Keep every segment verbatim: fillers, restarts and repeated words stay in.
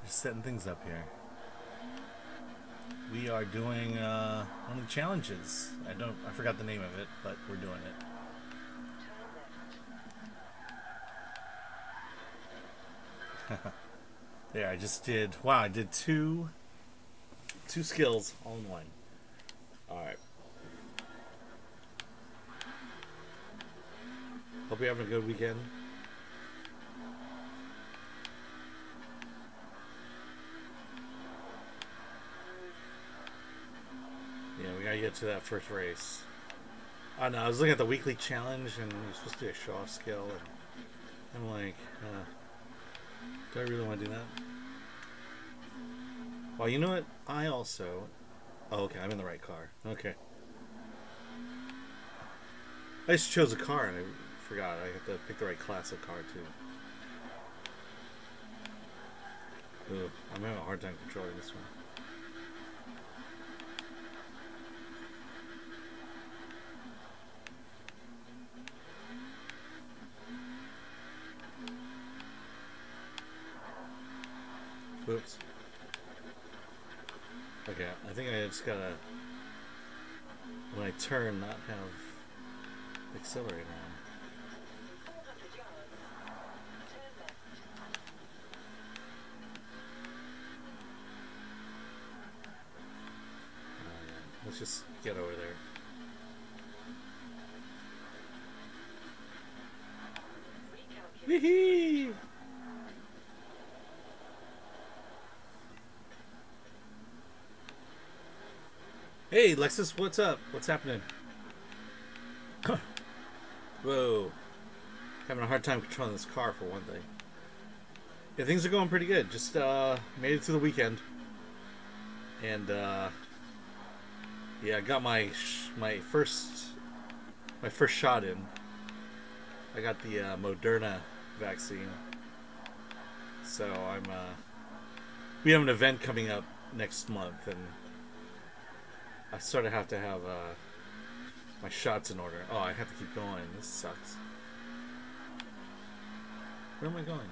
Just setting things up here. We are doing uh, one of the challenges. I don't, I forgot the name of it, but we're doing it. There, I just did. Wow, I did two, two skills all in one. All right. Hope you're having a good weekend. Yeah, we gotta get to that first race. I know, I was looking at the weekly challenge and you're supposed to do a show off skill, and I'm like, uh, do I really want to do that? Well, you know what? I also. Oh, okay, I'm in the right car. Okay. I just chose a car and I forgot. I have to pick the right class of car, too. Ugh, I'm having a hard time controlling this one. Whoops. Okay, I think I just gotta, when I turn, not have accelerator on. Oh, yeah. Let's just get over there. Wee-hee! Hey, Lexus, what's up? What's happening? Whoa. Having a hard time controlling this car, for one thing. Yeah, things are going pretty good. Just uh, made it to the weekend. And, uh, yeah, I got my sh my first my first shot in. I got the uh, Moderna vaccine. So I'm, uh, we have an event coming up next month, and I sort of have to have uh, my shots in order. Oh, I have to keep going. This sucks. Where am I going?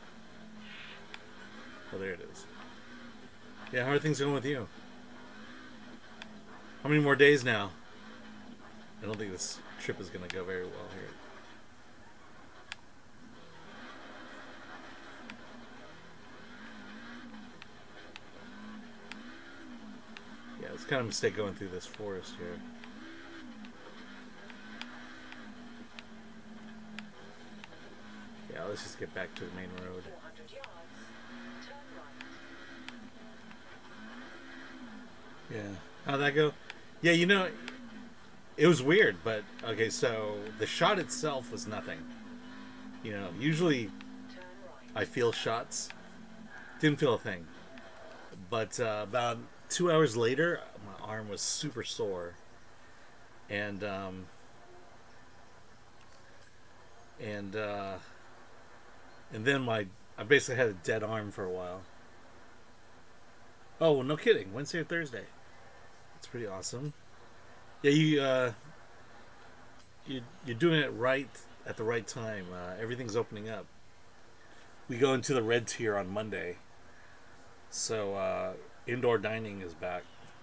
Oh, there it is. Yeah, how are things going with you? How many more days now? I don't think this trip is going to go very well here. Yeah, it's kind of a mistake going through this forest here. Yeah, let's just get back to the main road. Yeah. How'd that go? Yeah, you know, it was weird, but okay, so the shot itself was nothing. You know, usually I feel shots. Didn't feel a thing. But uh, about two hours later, my arm was super sore. And, um, and, uh, and then my, I basically had a dead arm for a while. Oh, no kidding. Wednesday or Thursday. That's pretty awesome. Yeah, you, uh, you, you're doing it right at the right time. Uh, everything's opening up. We go into the red tier on Monday. So, uh, indoor dining is back.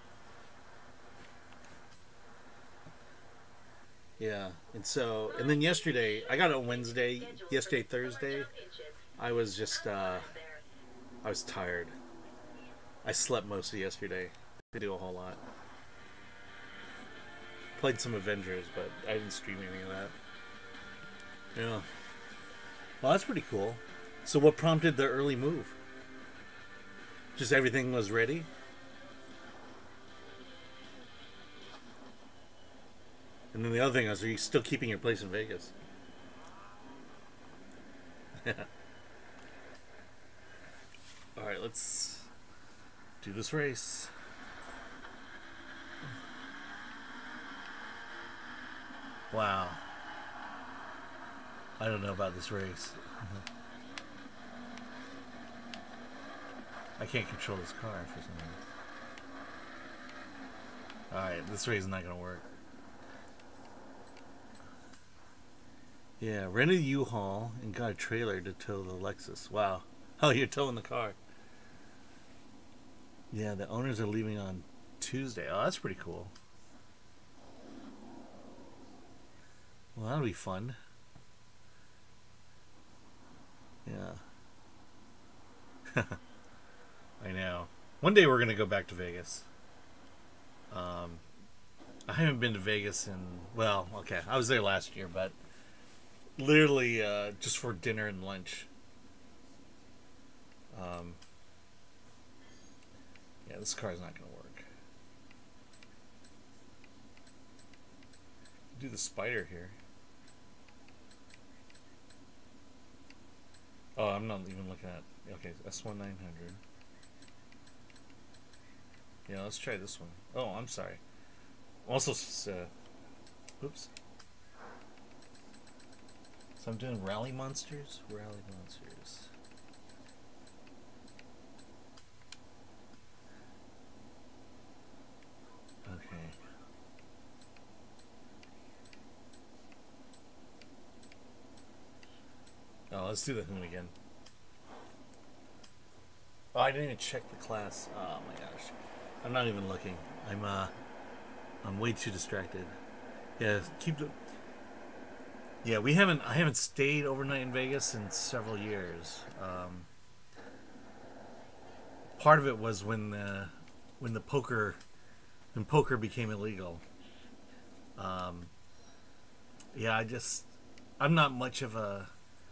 Yeah, and so, and then yesterday, I got it on Wednesday, yesterday, Thursday, I was just, uh, I was tired. I slept most of yesterday. Didn't do a whole lot. Played some Avengers, but I didn't stream any of that. Yeah. Well, that's pretty cool. So what prompted the early move? Just everything was ready? And then the other thing is, are you still keeping your place in Vegas? Alright, let's do this race. Wow. I don't know about this race. I can't control this car for some reason. Alright, this race is not going to work. Yeah, rented a U-Haul and got a trailer to tow the Lexus. Wow. Oh, you're towing the car. Yeah, the owners are leaving on Tuesday. Oh, that's pretty cool. Well, that'll be fun. Yeah. I know. One day we're gonna go back to Vegas. Um, I haven't been to Vegas in, well, okay, I was there last year, but literally uh, just for dinner and lunch. Um, yeah, this car is not gonna work. Do the spider here. Oh, I'm not even looking at. Okay, S one nine hundred. Yeah, let's try this one. Oh, I'm sorry. Also, uh, oops. So I'm doing Rally Monsters. Rally Monsters. Okay. Oh, let's do the Hoon again. Oh, I didn't even check the class. Oh my gosh. I'm not even looking. I'm uh I'm way too distracted. Yeah, keep the Yeah, we haven't I haven't stayed overnight in Vegas in several years. Um part of it was when the when the poker when poker became illegal. Um yeah, I just I'm not much of a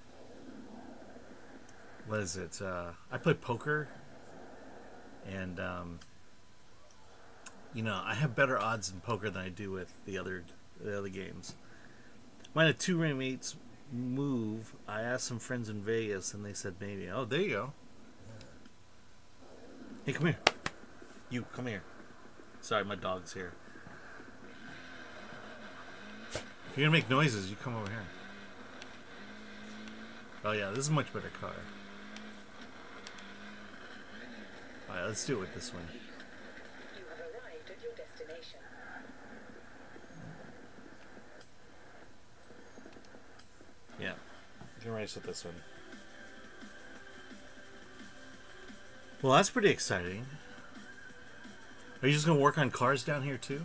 what is it? Uh, I play poker, and um, you know I have better odds in poker than I do with the other the other games. When a two roommates move, I asked some friends in Vegas, and they said maybe. Oh, there you go. Hey, come here. You come here. Sorry, my dog's here. If you're gonna make noises, you come over here. Oh yeah, this is a much better car. Alright, let's do it with this one. You have arrived at your destination. Yeah, you can race with this one. Well, that's pretty exciting. Are you just gonna work on cars down here too?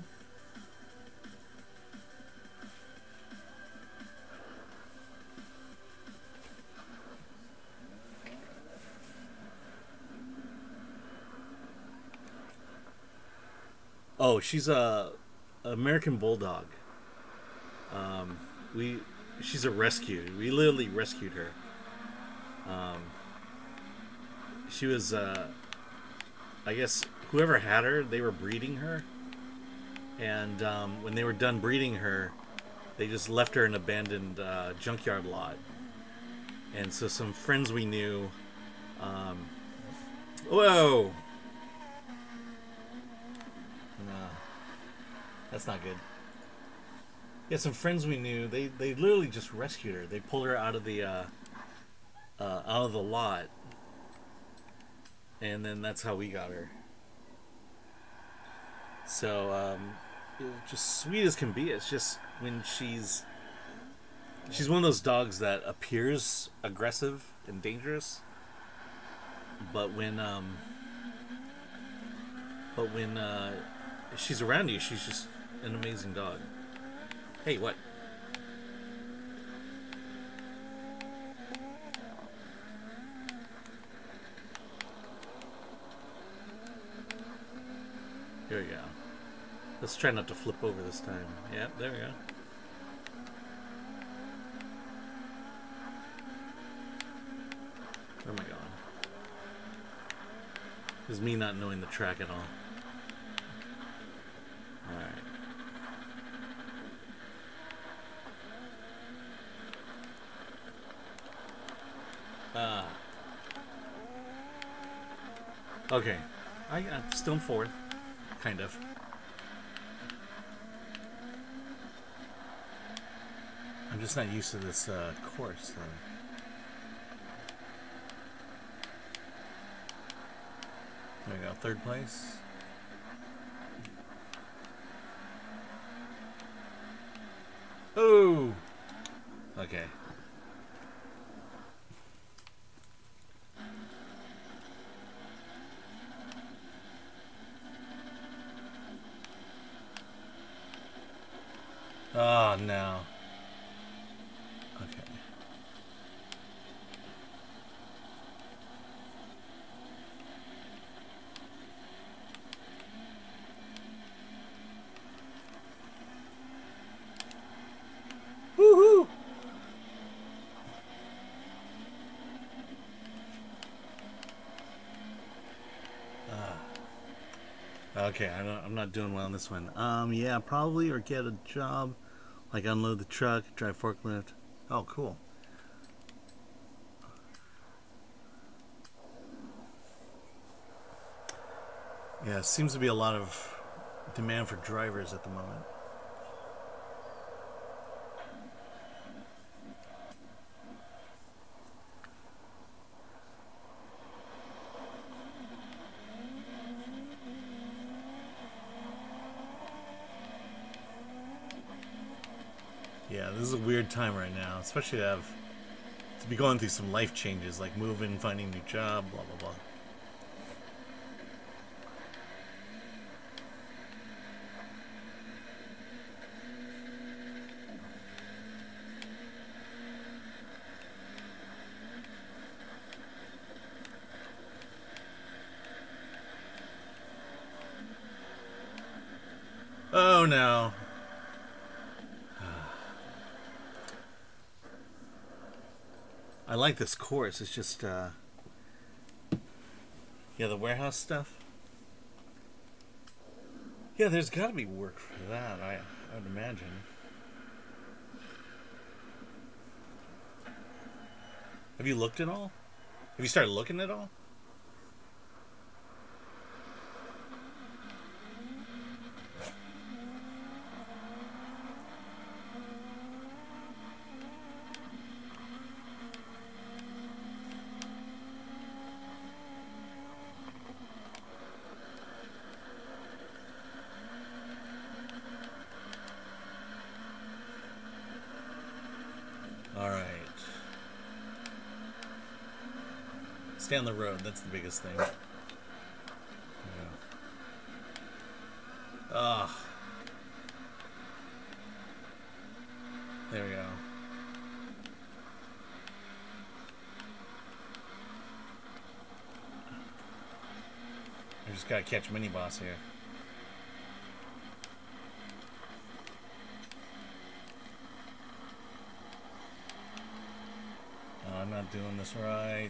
Oh, she's a American Bulldog. Um, we, she's a rescue. We literally rescued her. Um, she was, uh, I guess, whoever had her, they were breeding her, and um, when they were done breeding her, they just left her in an abandoned uh, junkyard lot. And so some friends we knew, um, whoa. No, that's not good. Yeah, some friends we knew, they, they literally just rescued her. They pulled her out of the uh, uh, out of the lot, and then that's how we got her. So um, it was just sweet as can be. It's just when she's she's one of those dogs that appears aggressive and dangerous, but when um, but when uh, she's around you, she's just an amazing dog. Hey, what? Here we go. Let's try not to flip over this time. Yep, there we go. Where am I going? This is me not knowing the track at all. Alright. Ah. Okay. I, I'm still in fourth. Kind of. I'm just not used to this uh, course. So. There we go. Third place. Oh! Okay. Oh, no. Okay. Woohoo! Okay, I don't, I'm not doing well on this one. Um, yeah, probably, or get a job, like unload the truck, drive forklift. Oh, cool. Yeah, seems to be a lot of demand for drivers at the moment. Yeah, this is a weird time right now, especially to have to be going through some life changes, like moving, finding a new job, blah blah blah. Oh no. I like this course. It's just, uh, yeah, the warehouse stuff. Yeah, there's got to be work for that, I, I would imagine. Have you looked at all? Have you started looking at all? Stay on the road. That's the biggest thing. Yeah. Ugh. There we go. I just gotta catch Mini Boss here. Oh, I'm not doing this right.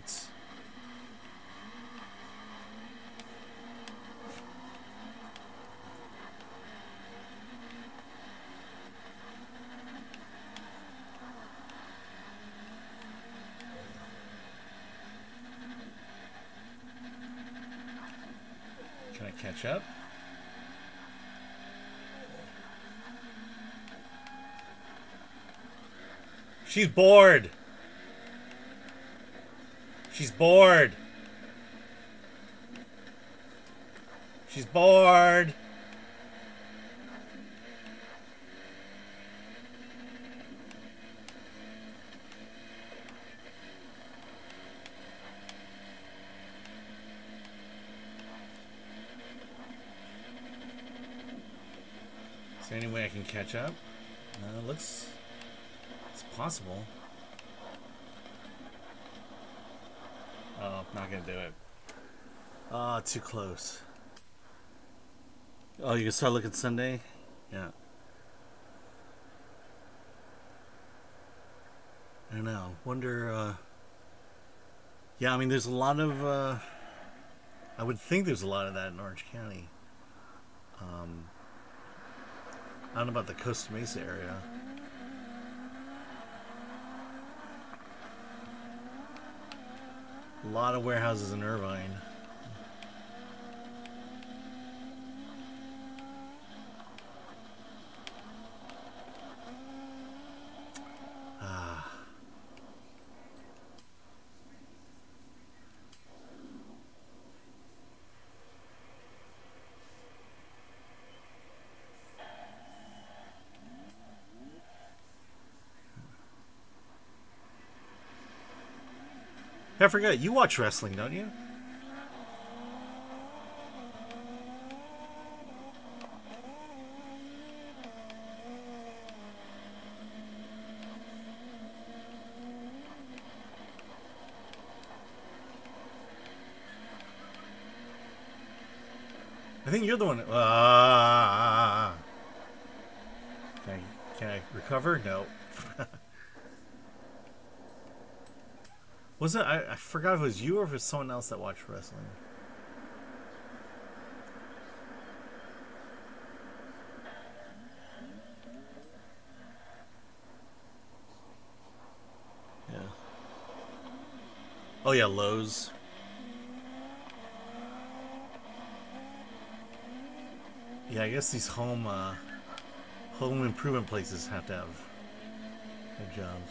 Can I catch up? She's bored. She's bored. She's bored. Is there any way I can catch up? Uh, looks it's possible. Oh, not gonna do it. Ah, oh, too close. Oh, you can start looking Sunday? Yeah. I don't know. Wonder, uh... yeah, I mean, there's a lot of, uh... I would think there's a lot of that in Orange County. Um... I don't know about the Costa Mesa area. A lot of warehouses in Irvine. Ah. I forgot, you watch wrestling, don't you? I think you're the one. Ah. Can I, can I recover? No. Was it? I, I forgot if it was you or if it was someone else that watched wrestling. Yeah. Oh yeah, Lowe's. Yeah, I guess these home uh, home improvement places have to have their jobs.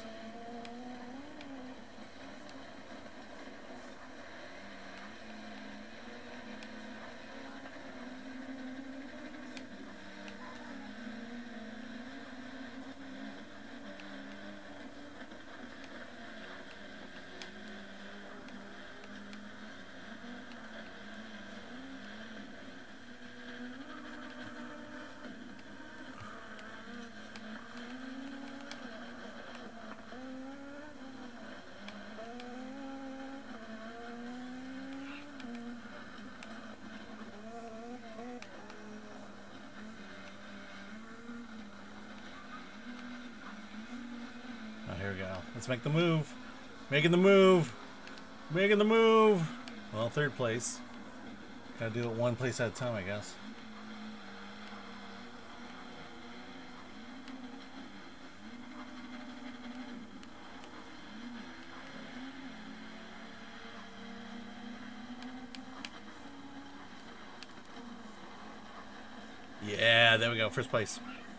Let's make the move. Making the move. Making the move. Well, third place. Gotta do it one place at a time, I guess. Yeah, there we go. First place.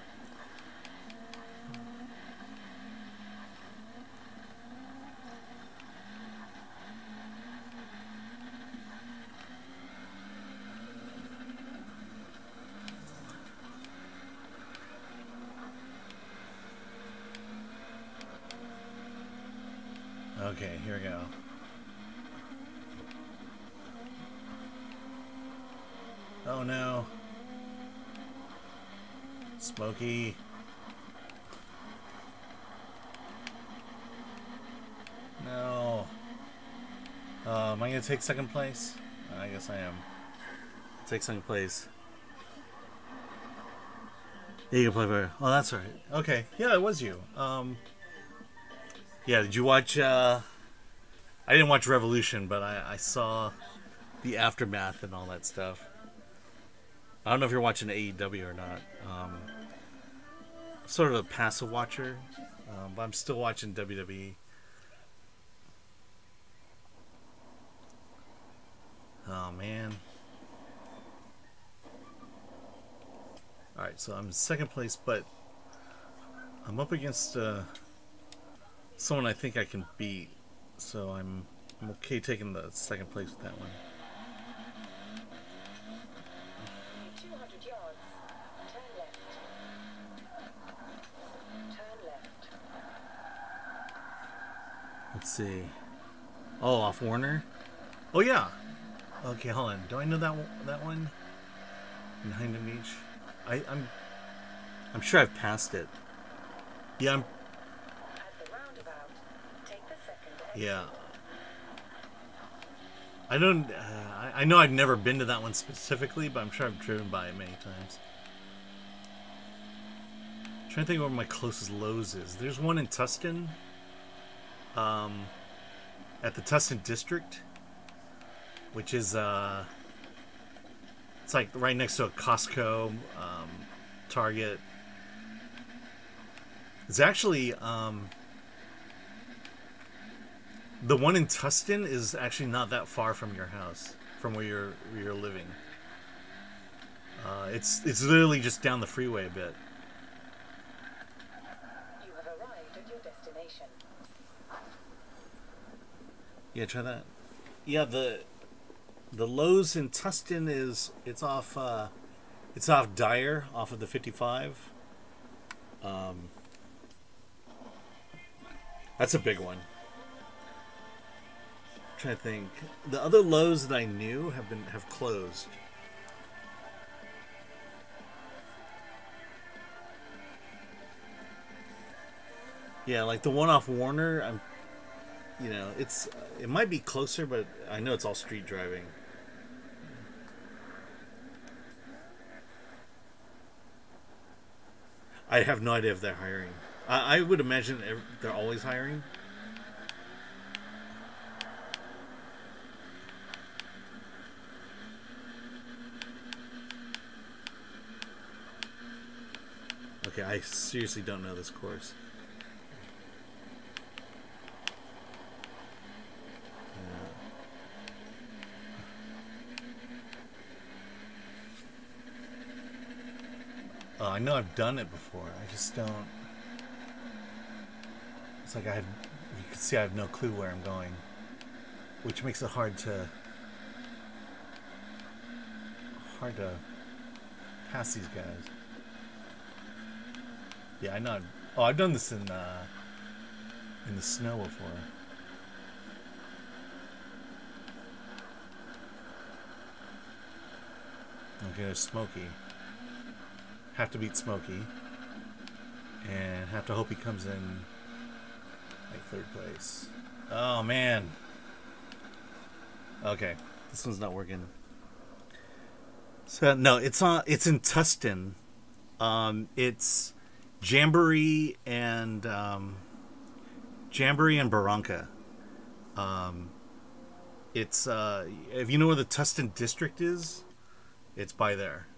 Okay, here we go. Oh no. Smokey. No. Uh, am I going to take second place? I guess I am. Take second place. Yeah, you can play for. Oh, that's right. Okay. Yeah, it was you. Um... Yeah, did you watch, uh, I didn't watch Revolution, but I, I saw the aftermath and all that stuff. I don't know if you're watching A E W or not. Um, sort of a passive watcher, um, but I'm still watching W W E. Oh, man. Alright, so I'm in second place, but I'm up against, uh... someone I think I can beat, so I'm I'm okay taking the second place with that one. two hundred yards. Turn left. Turn left. Let's see. Oh, off Warner. Oh yeah. Okay, hold on. Do I know that one, that one? Behind the beach. I I'm I'm sure I've passed it. Yeah, I'm. Yeah. I don't. Uh, I, I know I've never been to that one specifically, but I'm sure I've driven by it many times. I'm trying to think where my closest Lowe's is. There's one in Tustin. Um, at the Tustin District, which is uh, it's like right next to a Costco, um, Target. It's actually um. The one in Tustin is actually not that far from your house, from where you're where you're living. Uh, it's it's literally just down the freeway a bit. You have arrived at your destination. Yeah, try that. Yeah, the the Lowe's in Tustin is it's off uh, it's off Dyer, off of the fifty-five. Um, that's a big one. Trying to think. The other Lowe's that I knew have been have closed. Yeah, like the one off Warner. I'm, you know, it's it might be closer, but I know it's all street driving. I have no idea if they're hiring. I, I would imagine they're always hiring. Okay, I seriously don't know this course. Uh, I know I've done it before. I just don't. It's like I have. You can see I have no clue where I'm going, which makes it hard to hard to pass these guys. Yeah, I know. I've, oh, I've done this in uh, in the snow before. Okay, there's Smokey. Have to beat Smokey, and have to hope he comes in like third place. Oh man. Okay, this one's not working. So no, it's on. It's in Tustin. Um, it's Jamboree and um, Jamboree and Barranca. Um, it's uh, if you know where the Tustin district is, it's by there.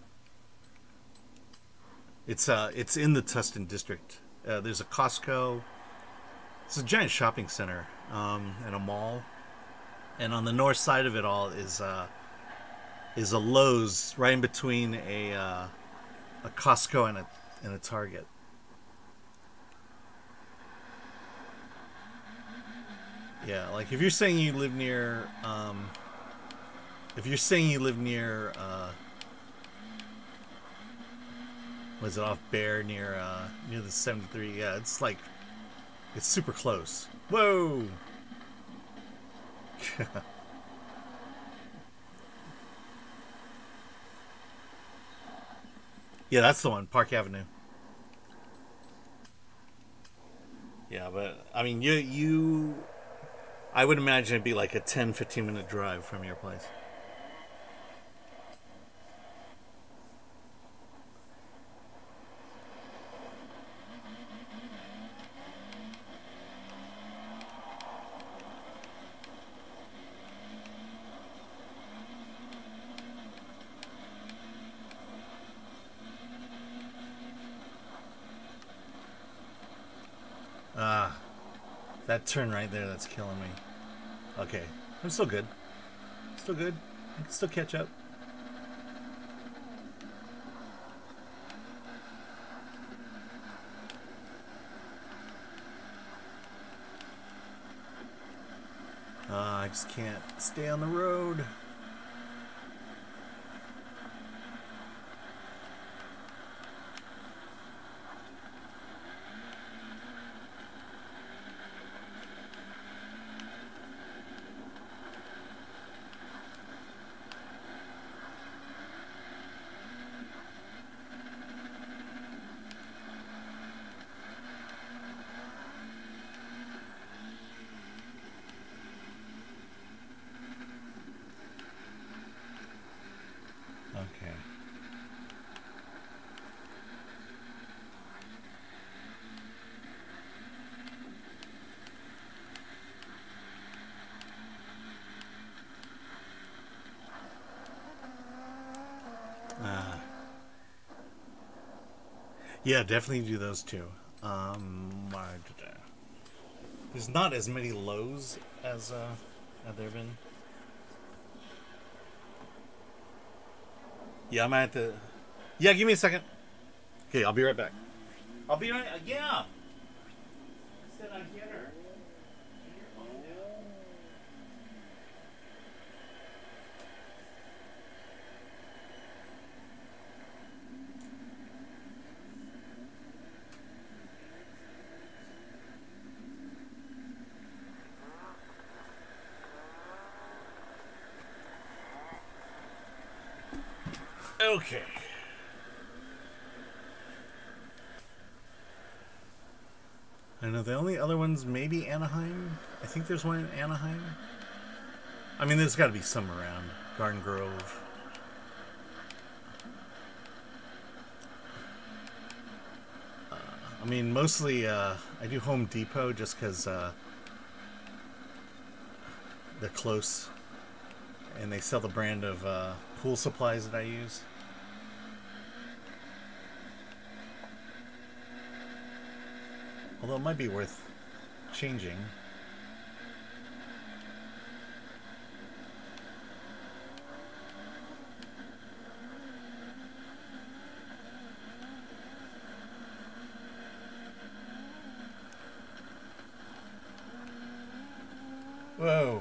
It's uh, it's in the Tustin district. Uh, there's a Costco. It's a giant shopping center um, and a mall, and on the north side of it all is uh, is a Lowe's right in between a uh, a Costco and a and a Target. Yeah, like if you're saying you live near, um, if you're saying you live near. Uh, Was it off Bear near uh, near the seventy-three? Yeah, it's like it's super close. Whoa! Yeah, that's the one, Park Avenue. Yeah, but I mean, you you, I would imagine it'd be like a ten, fifteen minute drive from your place. Ah, that turn right there, that's killing me. Okay, I'm still good. Still good. I can still catch up. Uh, I just can't stay on the road. Okay. Uh, yeah, definitely do those two. Um, there's not as many lows as uh, have there been. Yeah, I'm at the. Yeah, give me a second. Okay, I'll be right back. I'll be right. Uh, yeah. I said I'd get her. Okay. I know the only other ones maybe Anaheim. I think there's one in Anaheim. I mean, there's got to be some around Garden Grove. I mean, mostly uh, I do Home Depot just because uh, they're close and they sell the brand of uh, pool supplies that I use. Although it might be worth changing. Whoa.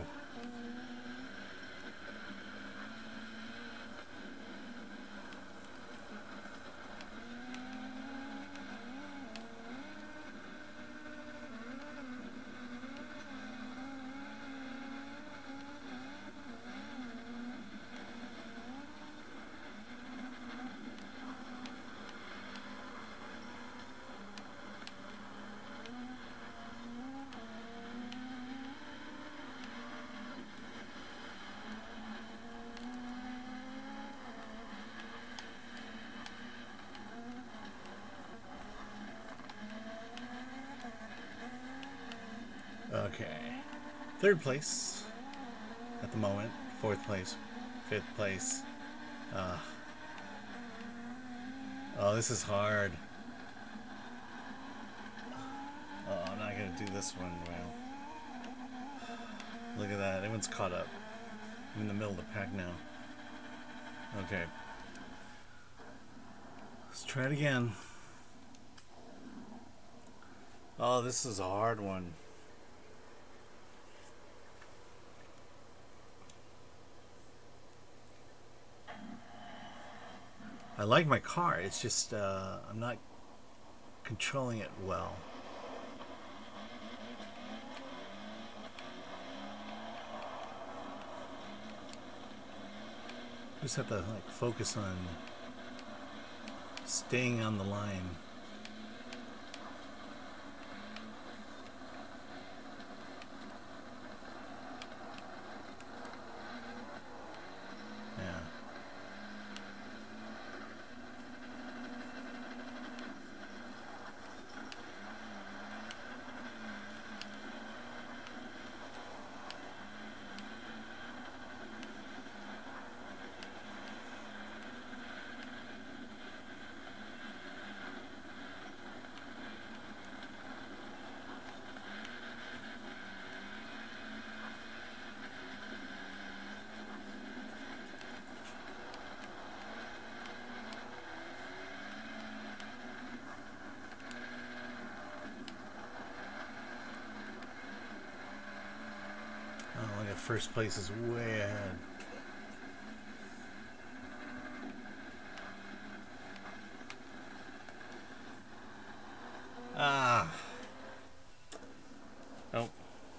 Okay. Third place at the moment. Fourth place. Fifth place. Uh, oh, this is hard. Oh, I'm not going to do this one well. Look at that. Everyone's caught up. I'm in the middle of the pack now. Okay. Let's try it again. Oh, this is a hard one. I like my car, it's just uh, I'm not controlling it well. Just have to like focus on staying on the line. First place is way ahead. Ah. Oh.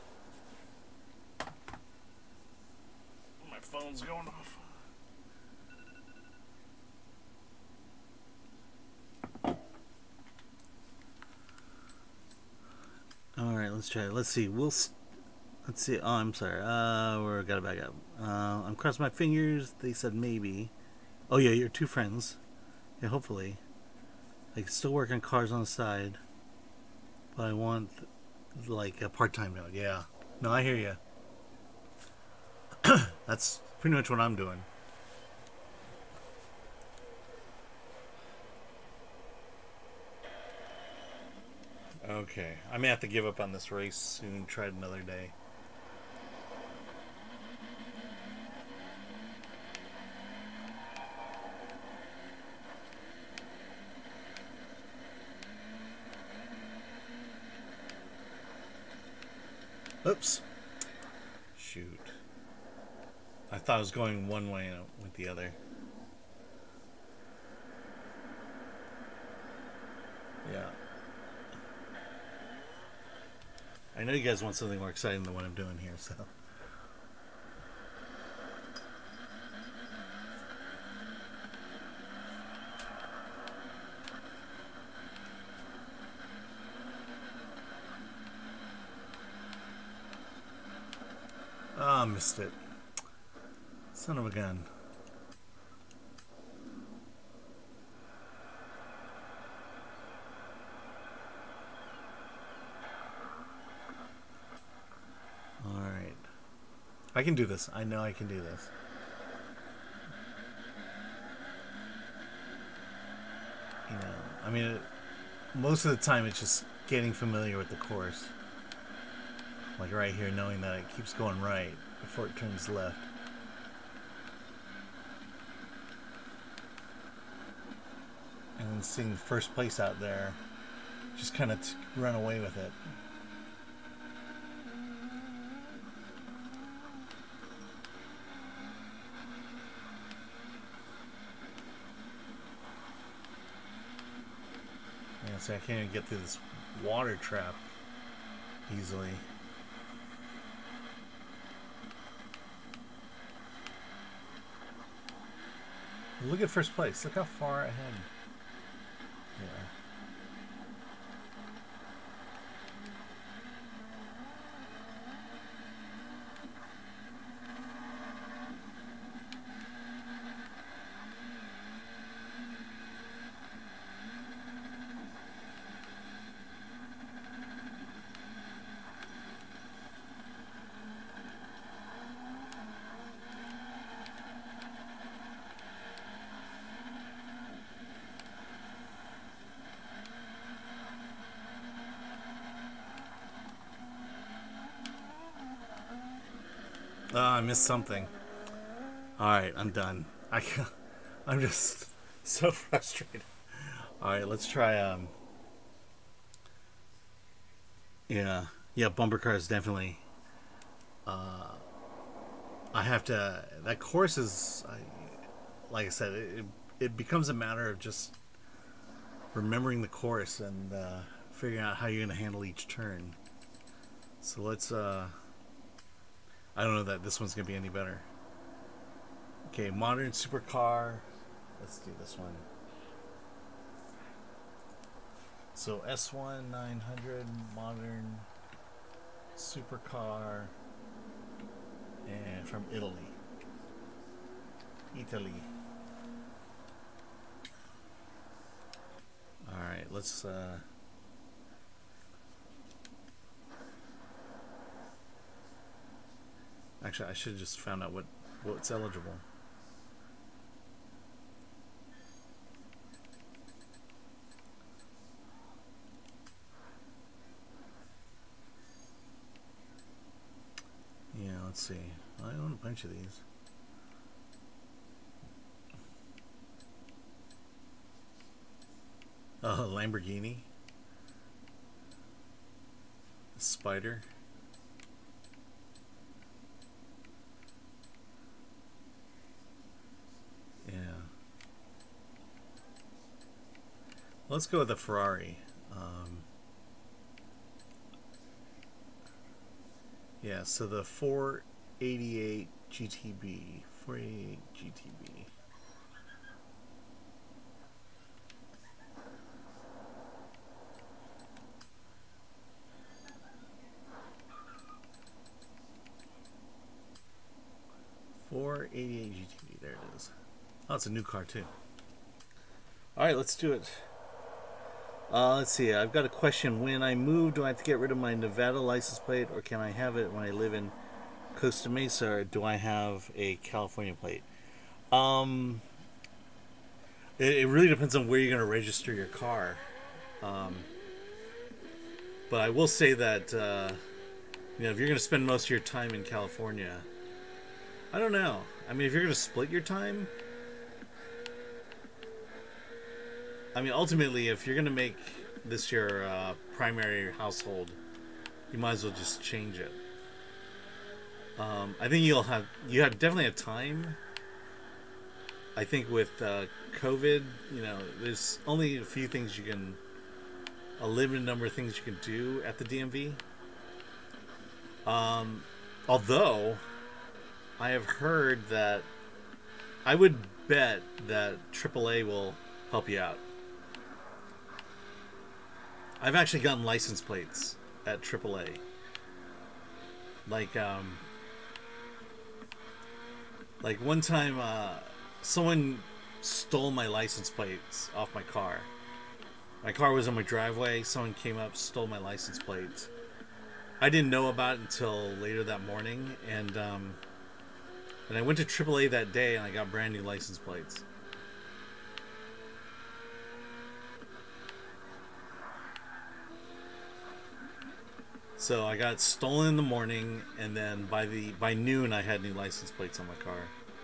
My phone's going off. All right, let's try it. Let's see. We'll. Let's see. Oh, I'm sorry. Uh, we're gotta back up. Uh, I'm crossing my fingers. They said maybe. Oh yeah, you're two friends. Yeah, hopefully. I can still work on cars on the side, but I want like a part-time job. Yeah. No, I hear you. That's pretty much what I'm doing. Okay, I may have to give up on this race and try it another day. Oops. Shoot. I thought I was going one way and it went the other. Yeah. I know you guys want something more exciting than what I'm doing here, so. Ah, oh, missed it. Son of a gun. I can do this. I know I can do this. You know, I mean, it, most of the time it's just getting familiar with the course. Like right here, knowing that it keeps going right before it turns left. And then seeing first place out there, just kind of run away with it. Yeah, see, I can't even get through this water trap easily. Look at first place. Look how far ahead. Yeah. Oh, I missed something. Alright, I'm done. I, I'm just so frustrated. Alright, let's try, um... Yeah, yeah, bumper cars, definitely. Uh, I have to... That course is... I, like I said, it, it becomes a matter of just remembering the course and uh, figuring out how you're going to handle each turn. So let's... Uh, I don't know that this one's going to be any better. Okay, modern supercar. Let's do this one. So S one nine hundred modern supercar, and from Italy. Italy. All right, let's. Uh, Actually, I should have just found out what what's eligible. Yeah, let's see. I own a bunch of these. Oh, Lamborghini. Spider. Yeah. Let's go with the Ferrari. Um, yeah, so the four eighty-eight G T B. four eighty-eight G T B. four eighty-eight G T B. There it is. Oh, it's a new car too. Alright, let's do it. Uh, let's see. I've got a question. When I move, do I have to get rid of my Nevada license plate, or can I have it when I live in Costa Mesa, or do I have a California plate? Um, it, it really depends on where you're going to register your car. Um, but I will say that, uh, you know, if you're going to spend most of your time in California, I don't know. I mean, if you're going to split your time, I mean, ultimately, if you're going to make this your uh, primary household, you might as well just change it. Um, I think you'll have, you have definitely have time. I think with uh, COVID, you know, there's only a few things you can, a limited number of things you can do at the D M V. Um, although, I have heard that, I would bet that triple A will help you out. I've actually gotten license plates at triple A. Like, um, like one time, uh, someone stole my license plates off my car. My car was on my driveway. Someone came up, stole my license plates. I didn't know about it until later that morning, and um, And I went to triple A that day and I got brand new license plates. So I got stolen in the morning, and then by the by noon I had new license plates on my car.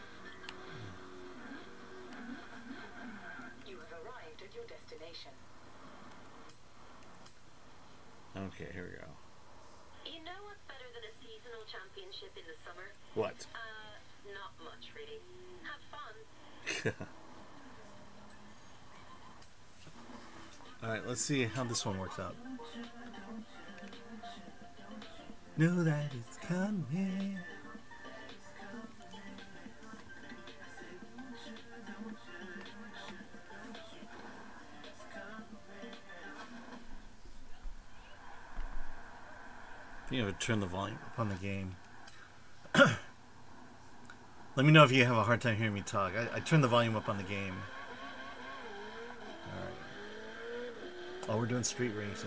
You have arrived at your destination. Okay, here we go. You know what's better than a seasonal championship in the summer? What? Uh, not much really. Have fun. Alright, let's see how this one works out. Know that it's coming. I think I would turn the volume up on the game. Let me know if you have a hard time hearing me talk. I, I turned the volume up on the game. Alright. Oh, we're doing street racing.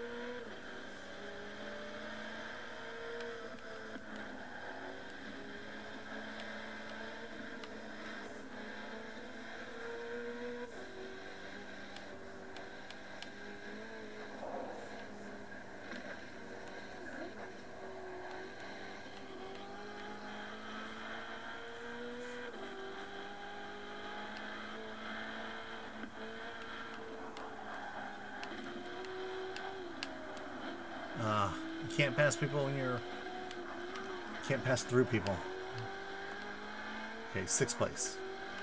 Uh, you can't pass people when you're... Can't pass through people. Okay, sixth place.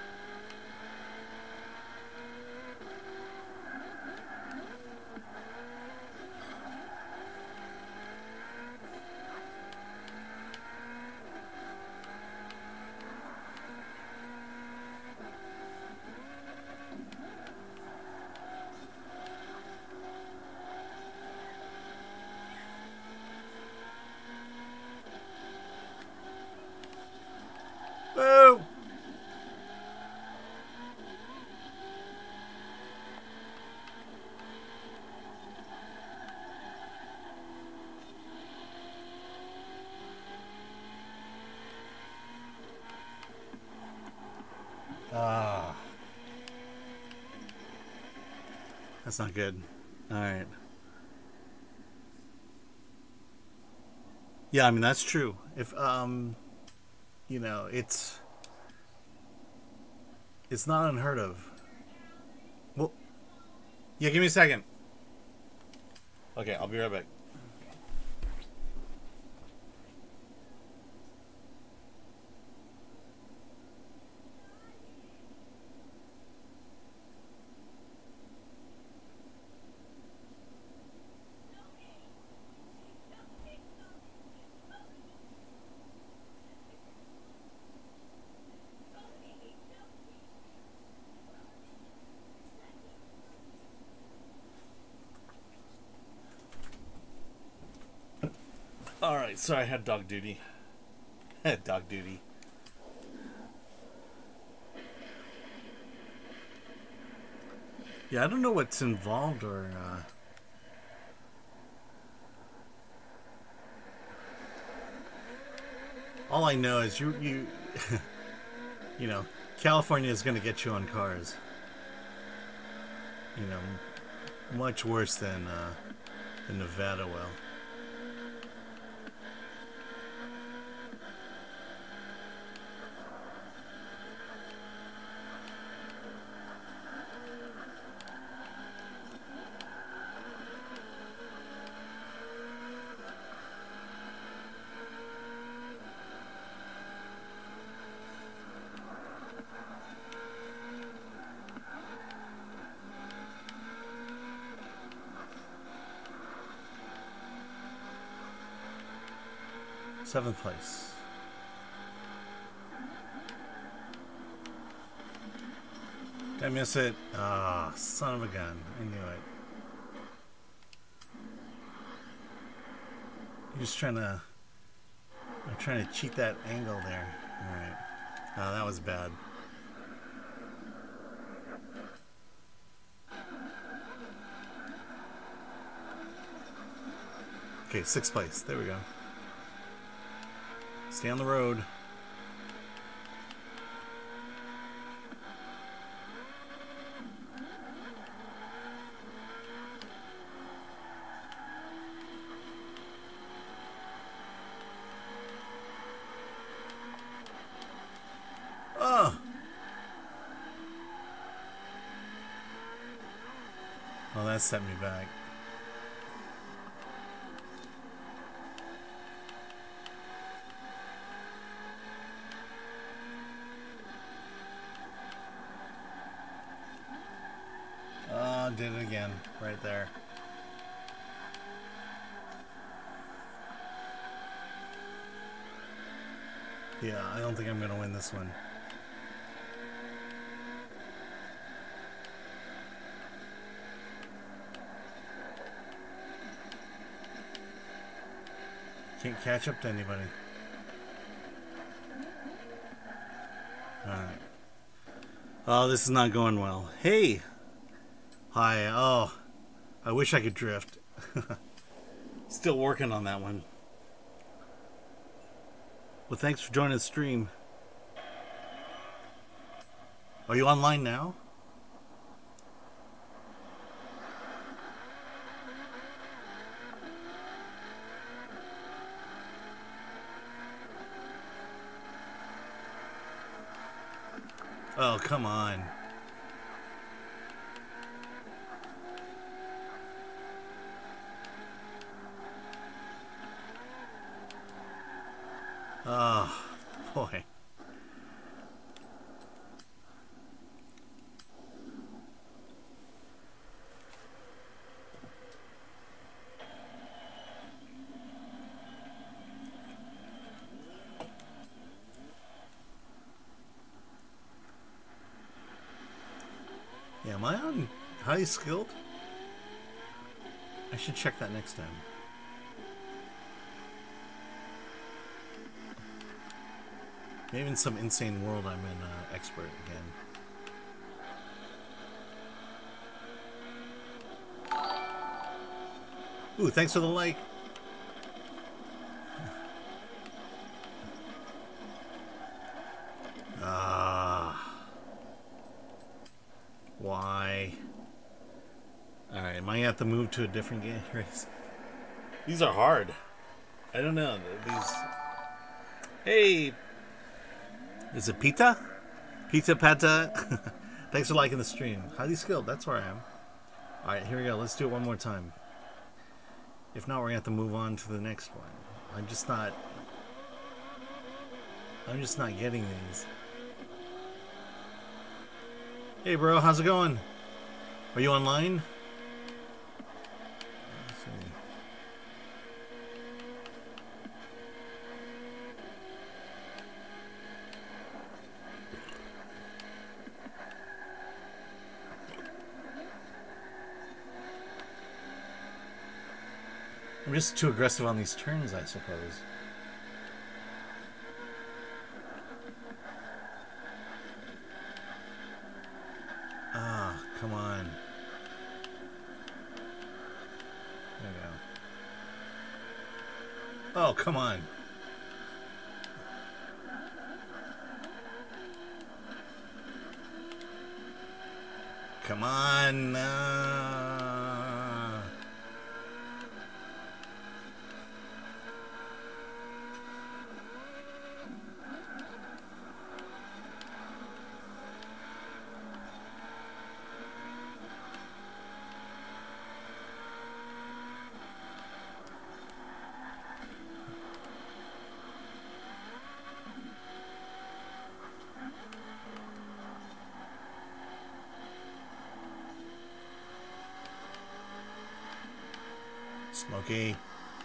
Boo! Ah. That's not good. Alright. Yeah, I mean, that's true. If, um... You know, it's it's not unheard of. Well, yeah, give me a second. Okay, I'll be right back. Alright, sorry, I had dog duty. I had dog duty. Yeah, I don't know what's involved or... Uh... All I know is you... you, you know, California is going to get you on cars. You know, much worse than, uh, than Nevada will. Seventh place. Did I miss it? Ah, oh, son of a gun. I knew it. You're just trying to... I'm trying to cheat that angle there. Alright. Oh, that was bad. Okay, sixth place. There we go. Stay on the road. that set me back. Oh, did it again. Right there. Yeah, I don't think I'm going to win this one. Can't catch up to anybody. Alright. Oh, this is not going well. Hey! Hi. Oh, I wish I could drift. Still working on that one. Well, thanks for joining the stream. Are you online now? Oh, come on. Oh, boy. Yeah, am I on highly skilled? I should check that next time. Maybe in some insane world I'm an uh, expert again. Ooh, thanks for the like. Ah. Why? Alright, am I gonna have to move to a different game race? These are hard. I don't know. These. Hey! Is it Pita? Pita Pata? Thanks for liking the stream. Highly skilled, that's where I am. Alright, here we go. Let's do it one more time. If not, we're gonna have to move on to the next one. I'm just not... I'm just not getting these. Hey bro, how's it going? Are you online? Let's see. I'm just too aggressive on these turns, I suppose. Ah, come on. There we go. Oh, come on. Come on. Uh... Smokey.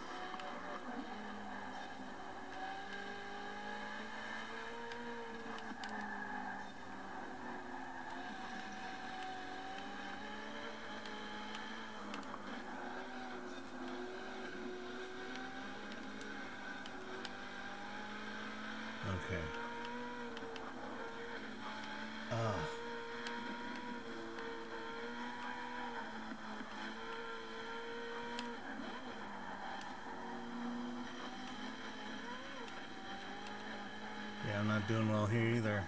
Okay. Ah. Yeah, I'm not doing well here either.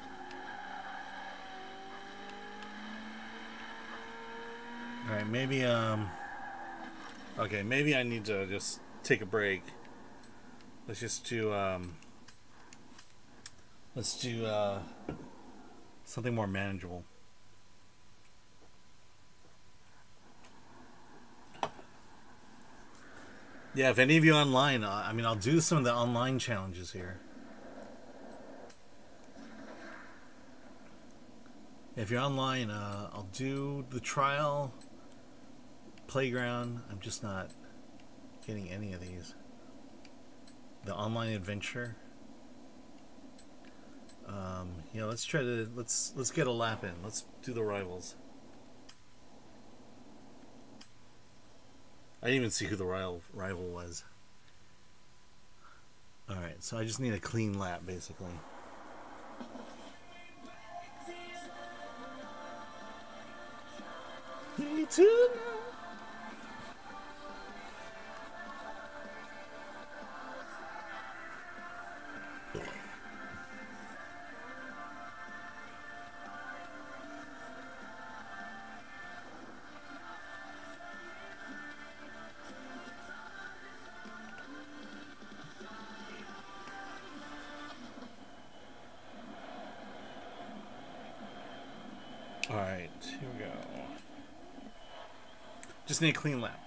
Alright, maybe, um... okay, maybe I need to just take a break. Let's just do, um... let's do, uh... something more manageable. Yeah, if any of you online, uh, I mean, I'll do some of the online challenges here. If you're online, uh, I'll do the trial, playground. I'm just not getting any of these. The online adventure. Um, yeah, let's try to let's let's get a lap in. Let's do the rivals. I didn't even see who the rival rival was. All right, so I just need a clean lap, basically. Me too. Alright, here we go. Just need a clean lap.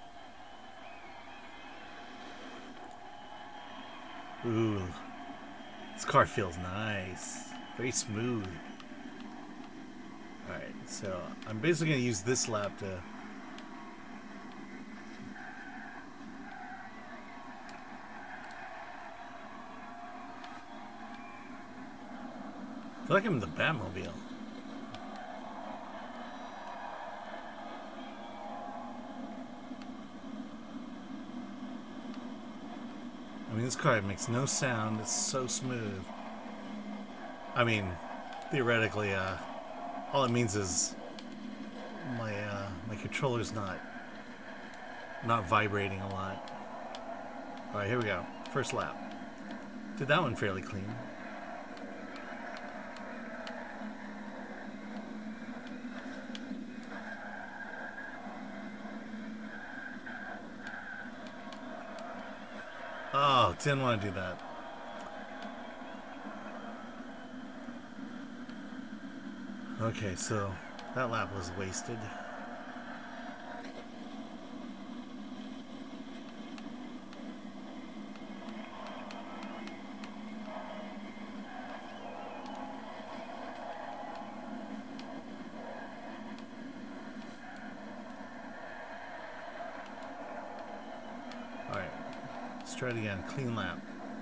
Ooh. This car feels nice. Very smooth. Alright, so I'm basically going to use this lap to... I feel like I'm in the Batmobile. I mean, this car makes no sound. It's so smooth. I mean, theoretically, uh, all it means is my uh, my controller's not not vibrating a lot. All right, here we go. First lap. Did that one fairly clean. Oh, didn't want to do that. Okay, so that lap was wasted. Alright, let's try it again. Clean lap.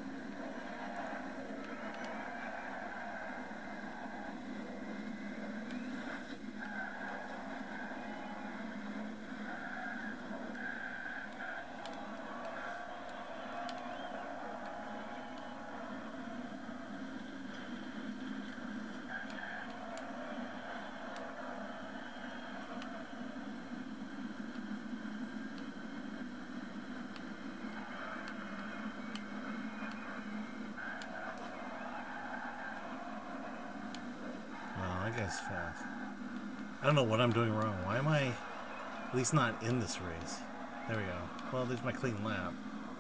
That guy's fast. I don't know what I'm doing wrong. Why am I at least not in this race? There we go. Well, there's my clean lap.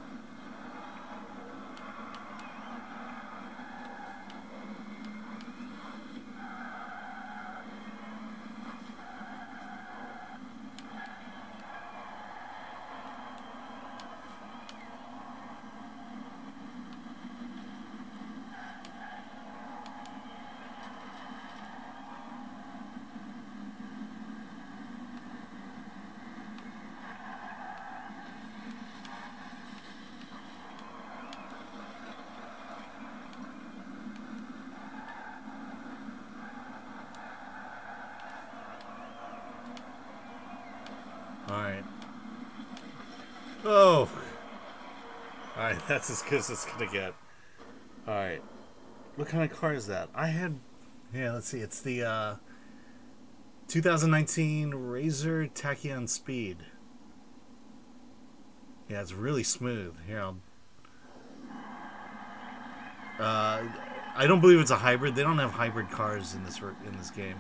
Alright. Oh! Alright, that's as good as it's gonna get. Alright. What kind of car is that? I had... Yeah, let's see. It's the uh, two thousand nineteen Razor Tachyon Speed. Yeah, it's really smooth. Here, I'll... Uh, I don't believe it's a hybrid. They don't have hybrid cars in this in this game.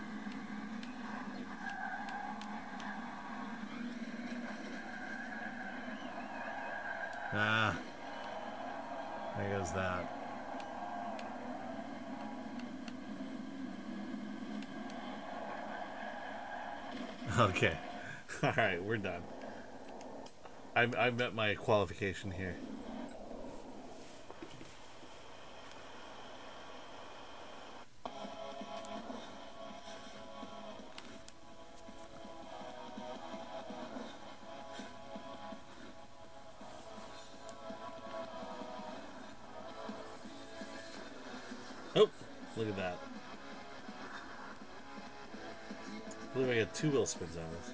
Ah, there goes that. Okay. Alright, we're done. I I I met my qualification here. Oh, look at that. I believe I get two wheel spins on this.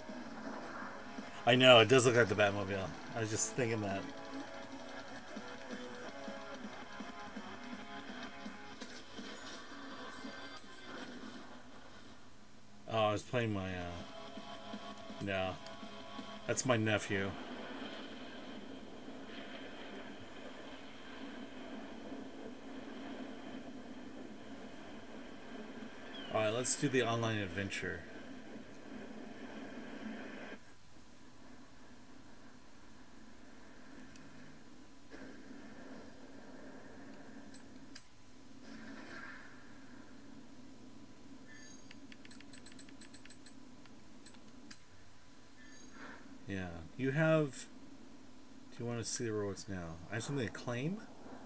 I know, it does look like the Batmobile. I was just thinking that. Oh, I was playing my, uh... no. That's my nephew. Alright, let's do the online adventure. Yeah, you have... Do you want to see the rewards now? I have something to claim?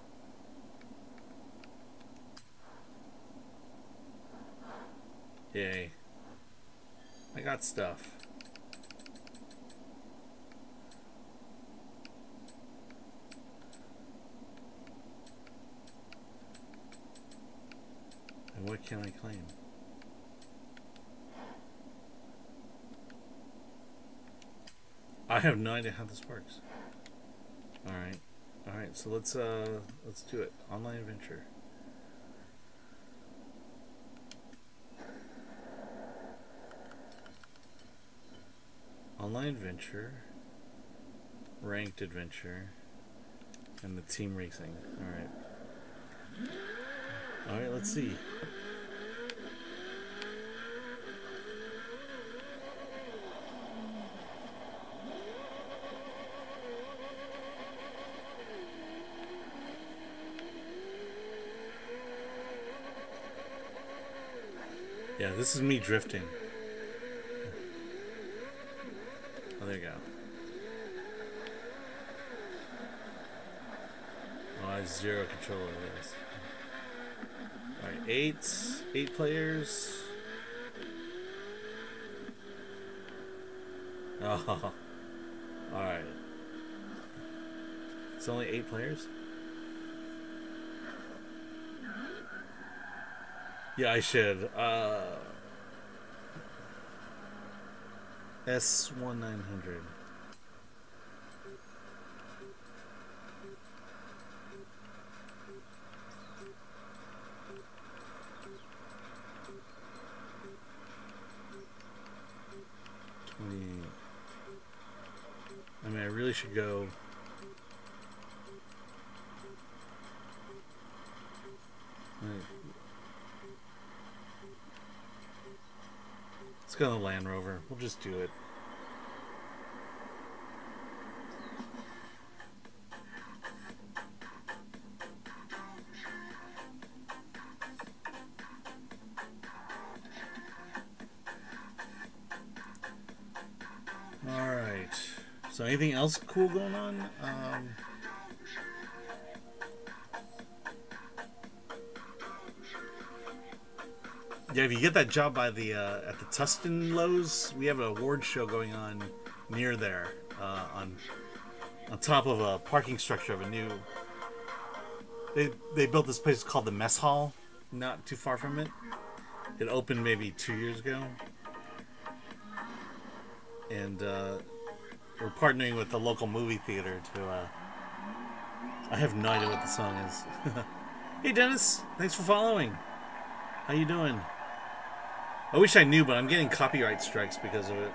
Yay. I got stuff. And what can I claim? I have no idea how this works. Alright. Alright, so let's uh let's do it. Online adventure. Online adventure, ranked adventure, and the team racing. Alright. Alright, let's see. Yeah, this is me drifting. Oh, there you go. Oh, I have zero control over this. Alright, eight. Eight players. Oh. Alright. It's only eight players? Yeah, I should. Uh, S one nine hundred. twenty. I mean, I really should go. Right. Let's go to the Land Rover. We'll just do it. Alright. So anything else cool going on? Um... Yeah, if you get that job by the uh, at the Tustin Lowe's, we have an award show going on near there, uh, on on top of a parking structure of a new. They they built this place called the Mess Hall, not too far from it. It opened maybe two years ago, and uh, we're partnering with the local movie theater to. Uh, I have no idea what the song is. Hey Dennis, thanks for following. How you doing? I wish I knew, but I'm getting copyright strikes because of it.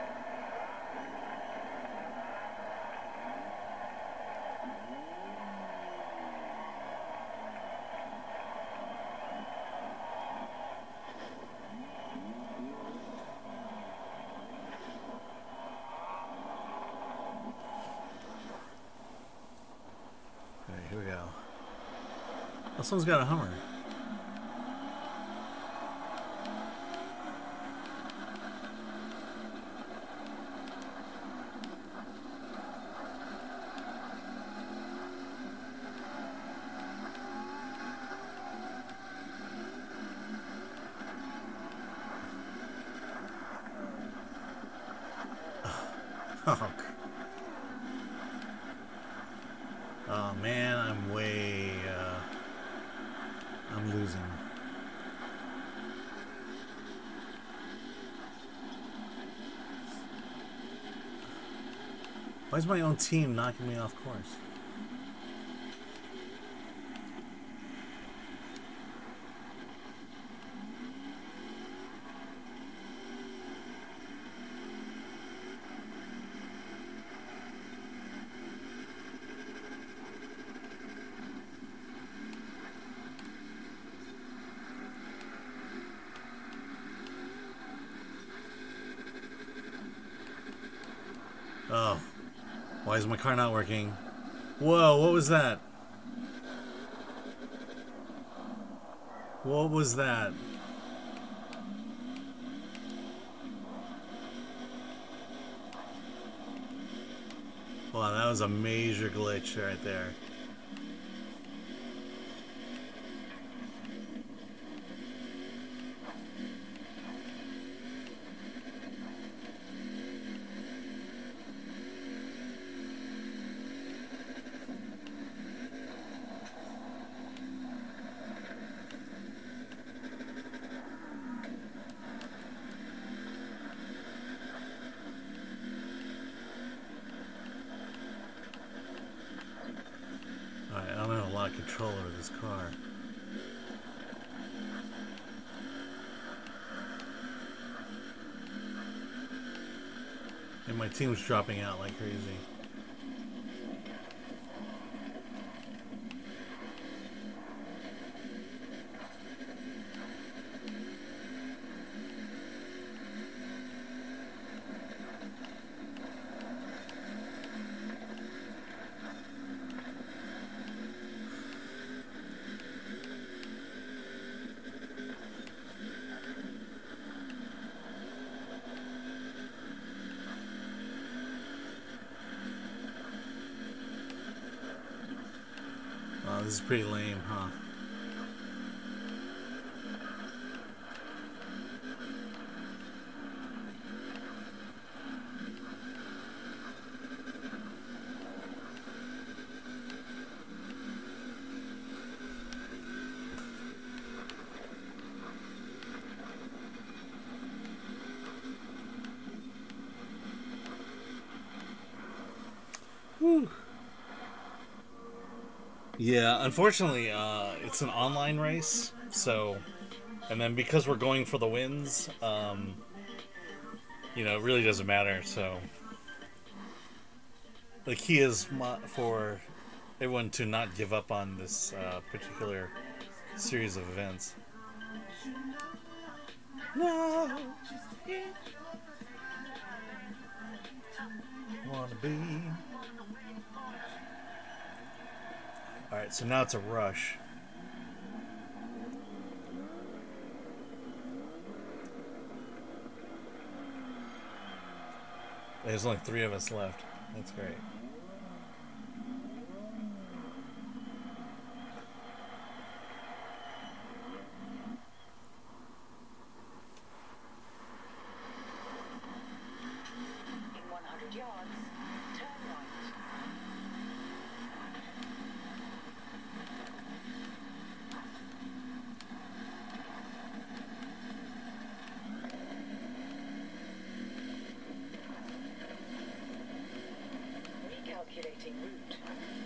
Alright, here we go. Oh, someone's got a Hummer. Oh, oh man, I'm way, uh, I'm losing. Why is my own team knocking me off course? Oh. Why is my car not working? Whoa, what was that? What was that? Wow, that was a major glitch right there. Control over this car. And my team's dropping out like crazy. This is pretty lame, huh? Whew. Yeah, unfortunately, uh, it's an online race, so, and then because we're going for the wins, um, you know, it really doesn't matter, so, the key is for everyone to not give up on this uh, particular series of events. No, wanna be. Alright, so now it's a rush. There's only three of us left. That's great. In one hundred yards, turn right. Recalculating route.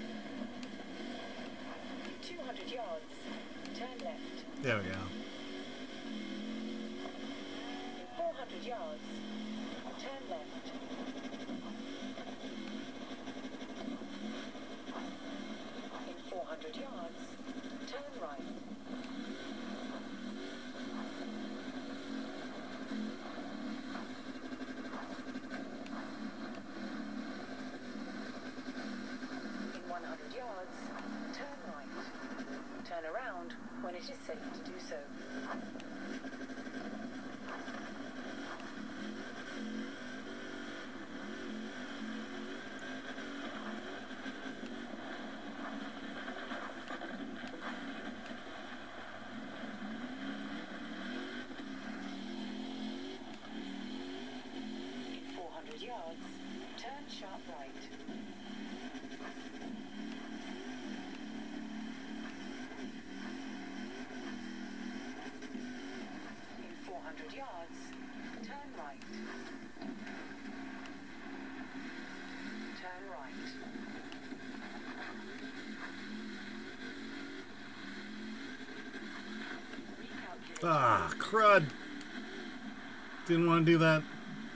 two hundred yards, turn left. There we go. In four hundred yards, turn left. In four hundred yards, turn right. In one hundred yards, turn right. Turn around when it is safe to do so. yards, turn right. Turn right. Recalculate. Ah, crud. Didn't want to do that.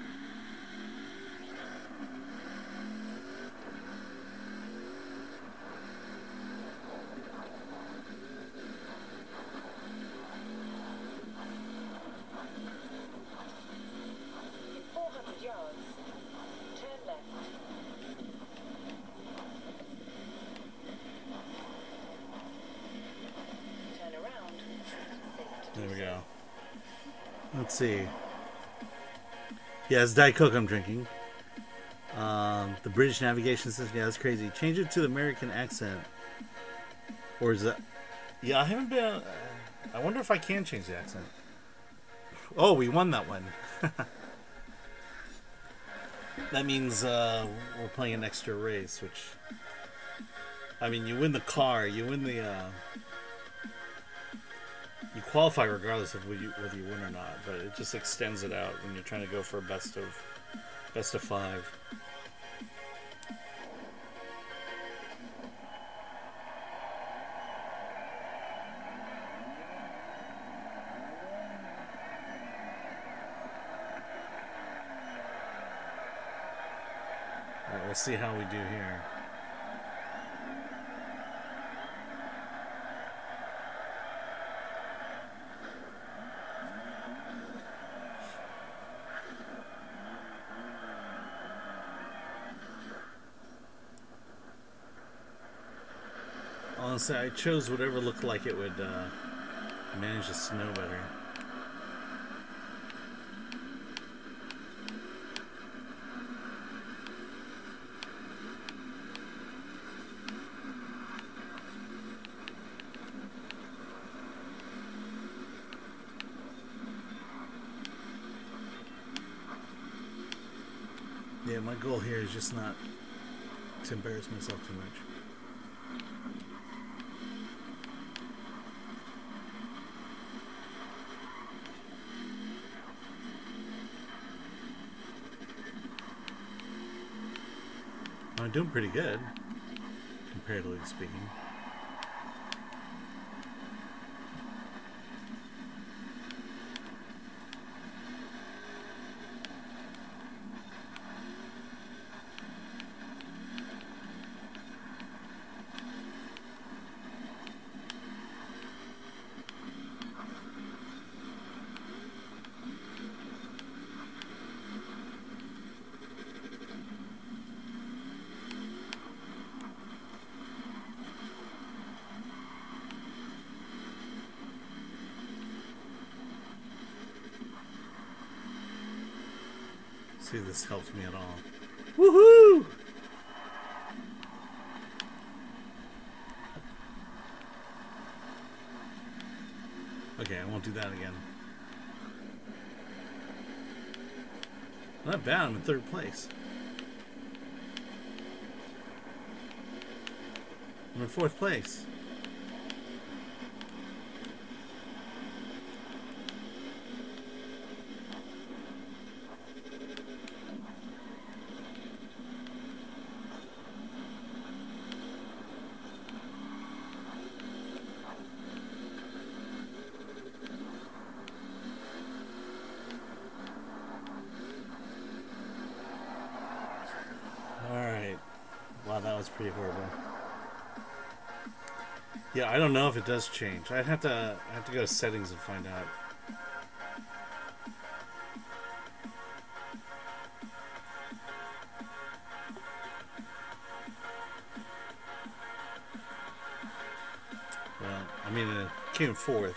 In four hundred yards, turn left. Turn around. Safe to There do we so. go. Let's see. Yeah, it's Diet Coke I'm drinking. Um, the British navigation system, yeah, that's crazy. Change it to the American accent. Or is that... Yeah, I haven't been... Uh, I wonder if I can change the accent. Oh, we won that one. That means uh, we're playing an extra race, which... I mean, you win the car, you win the... Uh, you qualify regardless of whether you, whether you win or not, but it just extends it out when you're trying to go for a best of best of five. All right, we'll see how we do here. Honestly, I chose whatever looked like it would uh, manage the snow better. Yeah, my goal here is just not to embarrass myself too much. I'm doing pretty good, comparatively speaking. See if this helps me at all. Woohoo! Okay, I won't do that again. Not bad, I'm in third place. I'm in fourth place. That's pretty horrible. Yeah, I don't know if it does change. I'd have to I have to go to settings and find out. Well, I mean, it came fourth.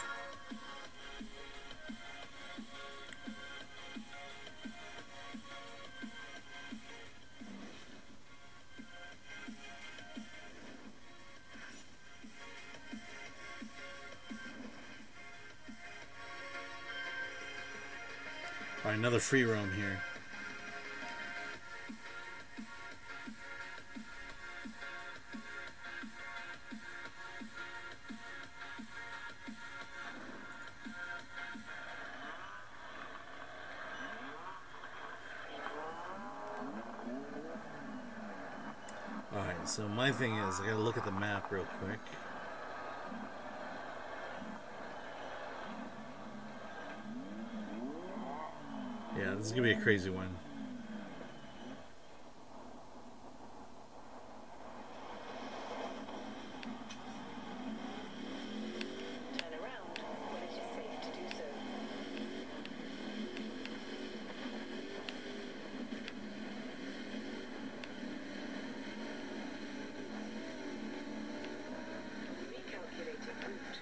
Alright, another free roam here. So my thing is, I gotta look at the map real quick. Yeah, this is gonna be a crazy one. Turn around when it is safe to do so. Recalculating route.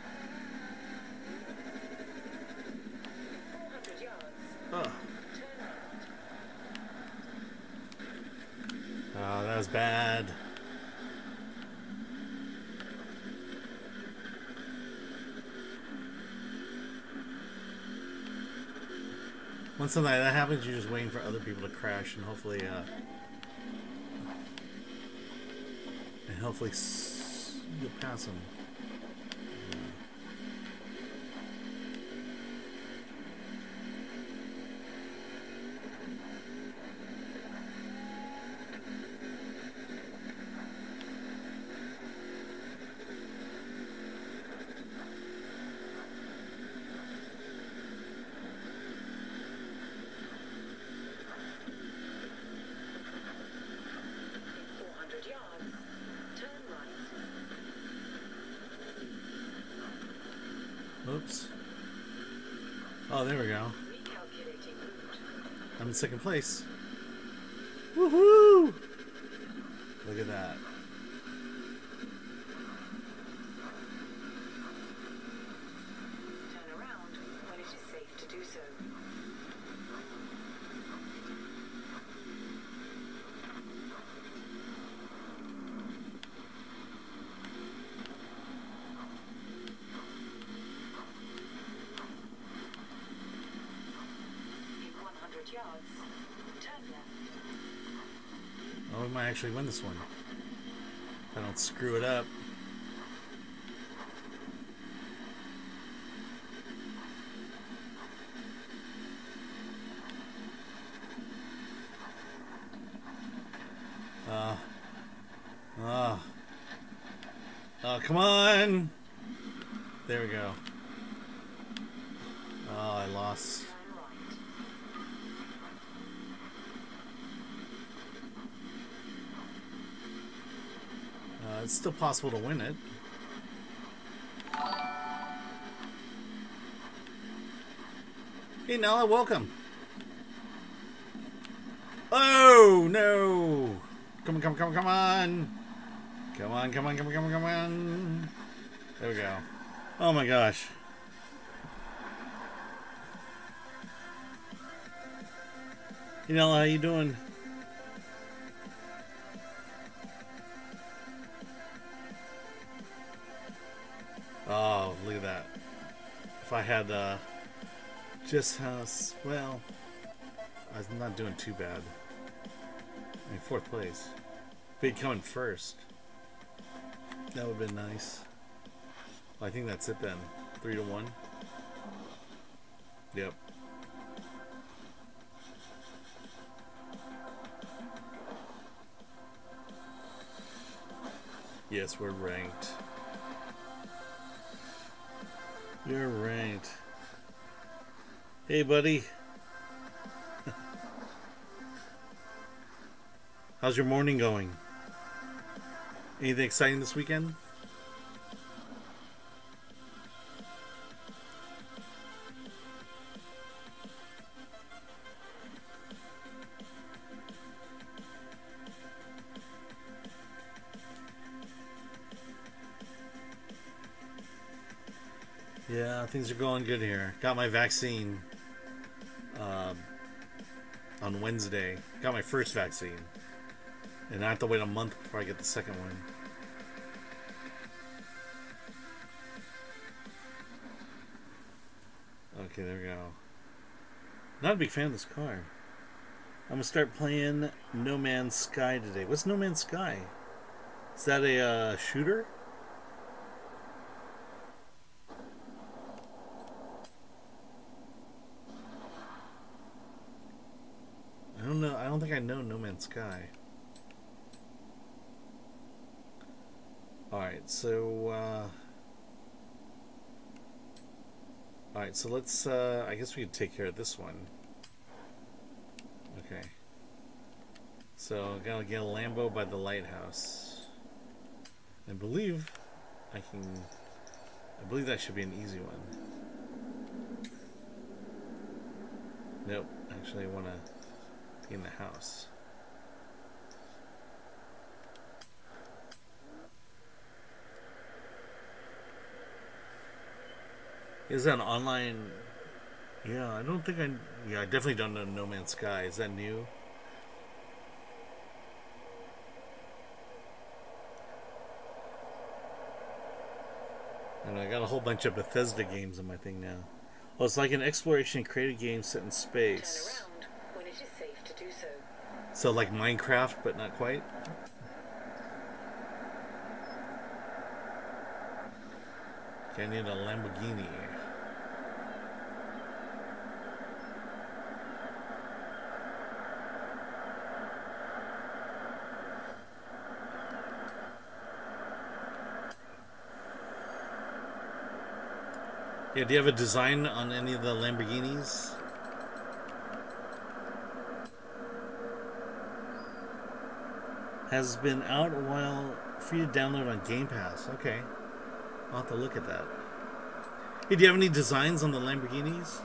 four hundred yards. Oh. Turn left. Oh, that was bad. When something like that happens, you're just waiting for other people to crash, and hopefully, uh, and hopefully s you'll pass them. four hundred yards. Turn right. Oops. Oh, there we go. Recalculating route. I'm in second place. Woohoo! Look at that. Turn around when it is safe to do so. In one hundred yards, turn left. Oh, we might actually win this one. If I don't screw it up. Uh, uh, oh, come on! There we go. Oh, I lost. Turn right. Uh, it's still possible to win it. Hey, Nala, welcome. Oh, no! Come on, come on, come on, come on! Come on, come on, come on, come on, come on! There we go. Oh my gosh. Hey, Nala, how you doing? Oh, look at that. If I had, uh, just house, well, I'm not doing too bad. I mean, fourth place. If he'd come in first, that would have been nice. Well, I think that's it then. Three to one. Yep. Yes, we're ranked. You're right. Hey, buddy. How's your morning going? Anything exciting this weekend? Yeah, things are going good here. Got my vaccine uh, on Wednesday. Got my first vaccine. And I have to wait a month before I get the second one. Okay, there we go. Not a big fan of this car. I'm gonna start playing No Man's Sky today. What's No Man's Sky? Is that a uh, shooter? I don't know. I don't think I know No Man's Sky. Alright, so, uh... Alright, so let's, uh... I guess we could take care of this one. Okay. So, I gotta get a Lambo by the lighthouse. I believe I can... I believe that should be an easy one. Nope. Actually, I want to be in the house. Is that an online... Yeah, I don't think I... Yeah, I definitely don't know No Man's Sky. Is that new? And I got a whole bunch of Bethesda games on my thing now. Well, it's like an exploration creative game set in space. Turn around when it is safe to do so. So like Minecraft, but not quite? Okay, I need a Lamborghini. Yeah, do you have a design on any of the Lamborghinis? Has been out a while, free to download on Game Pass. Okay, I'll have to look at that. Hey, do you have any designs on the Lamborghinis?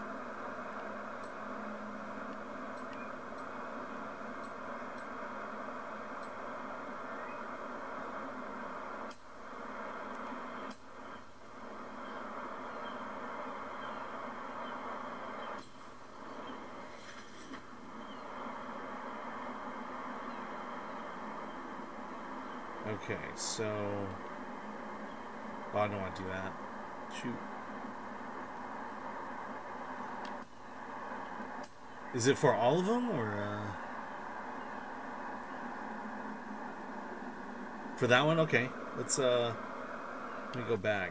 Okay, so... Oh, I don't want to do that. Shoot. Is it for all of them, or... Uh... For that one? Okay. Let's, uh... Let me go back.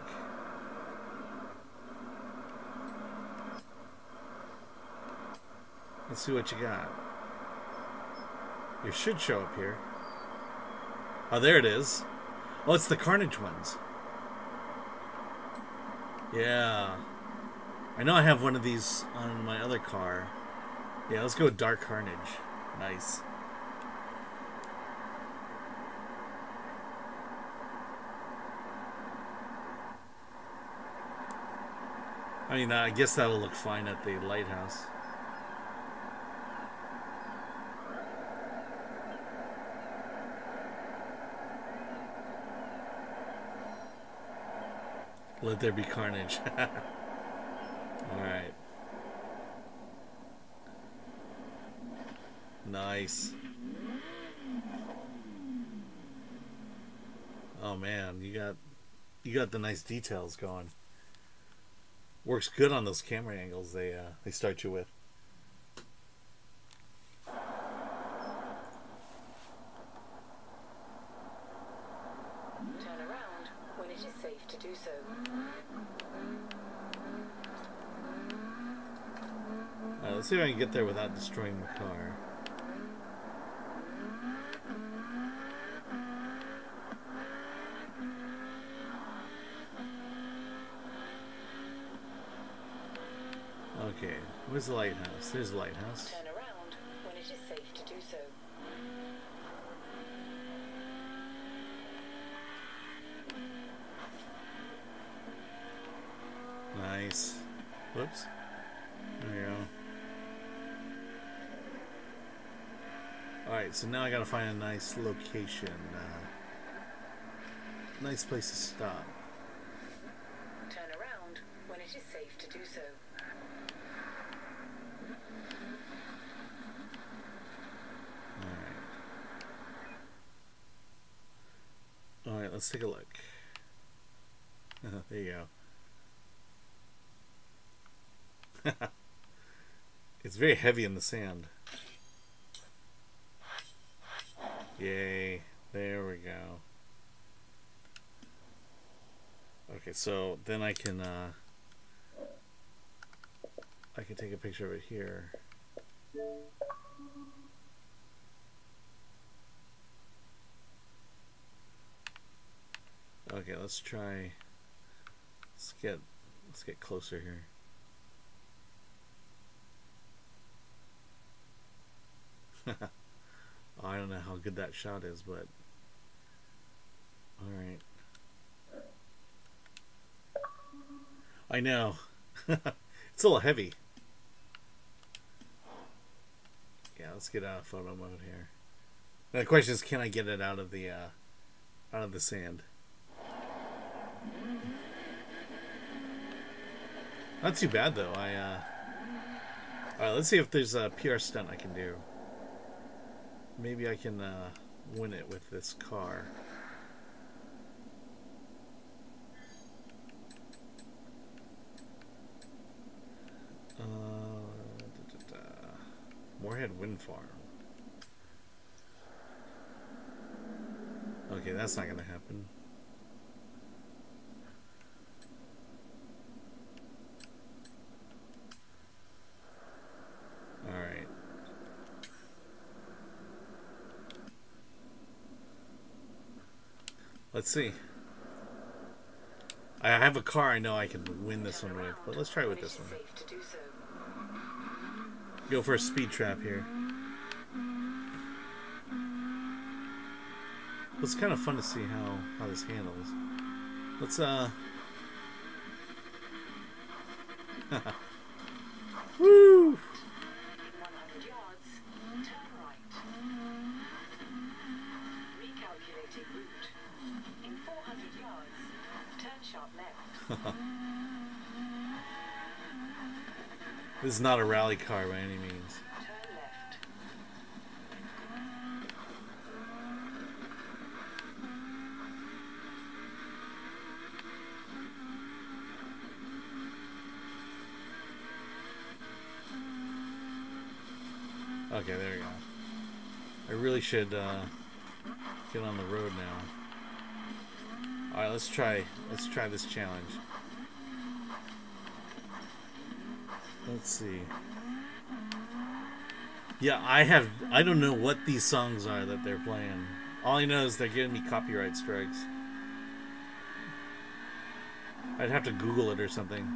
Let's see what you got. It should show up here. Oh, there it is. Oh, it's the Carnage ones. Yeah. I know I have one of these on my other car. Yeah, let's go with Dark Carnage. Nice. I mean, I guess that'll look fine at the lighthouse. Let there be carnage. Alright. Nice. Oh man, you got you got the nice details going. Works good on those camera angles they uh, they start you with. Turn around when it is safe to do so. Uh, let's see if I can get there without destroying the car. Okay, where's the lighthouse? There's the lighthouse. Turn around when it is safe to do so. Nice. Whoops. There you go. Alright, so now I gotta find a nice location. Uh, nice place to stop. Turn around when it is safe to do so. Alright. Alright, let's take a look. There you go. It's very heavy in the sand. Yay. There we go. Okay, so then I can uh, I can take a picture of it here. Okay, let's try. Let's get let's get closer here. Oh, I don't know how good that shot is, but all right. I know. It's a little heavy. Yeah, let's get out of photo mode here. Now the question is, can I get it out of the uh, out of the sand? Not too bad though. I uh... all right, let's see if there's a P R stunt I can do. Maybe I can uh, win it with this car. Uh, da, da, da. Moorhead Wind Farm. Okay, that's not gonna happen. Alright. Let's see. I have a car I know I can win this one with, but let's try with this one. Go for a speed trap here. It's kind of fun to see how, how this handles. Let's, uh... Woo! one hundred yards, turn right. Recalculating route. In four hundred yards, turn sharp left. This is not a rally car by any means. Turn left. Okay, there we go. I really should uh, get on the road now. All right, let's try. Let's try this challenge. Let's see. Yeah, I have. I don't know what these songs are that they're playing. All I know is they're giving me copyright strikes. I'd have to Google it or something.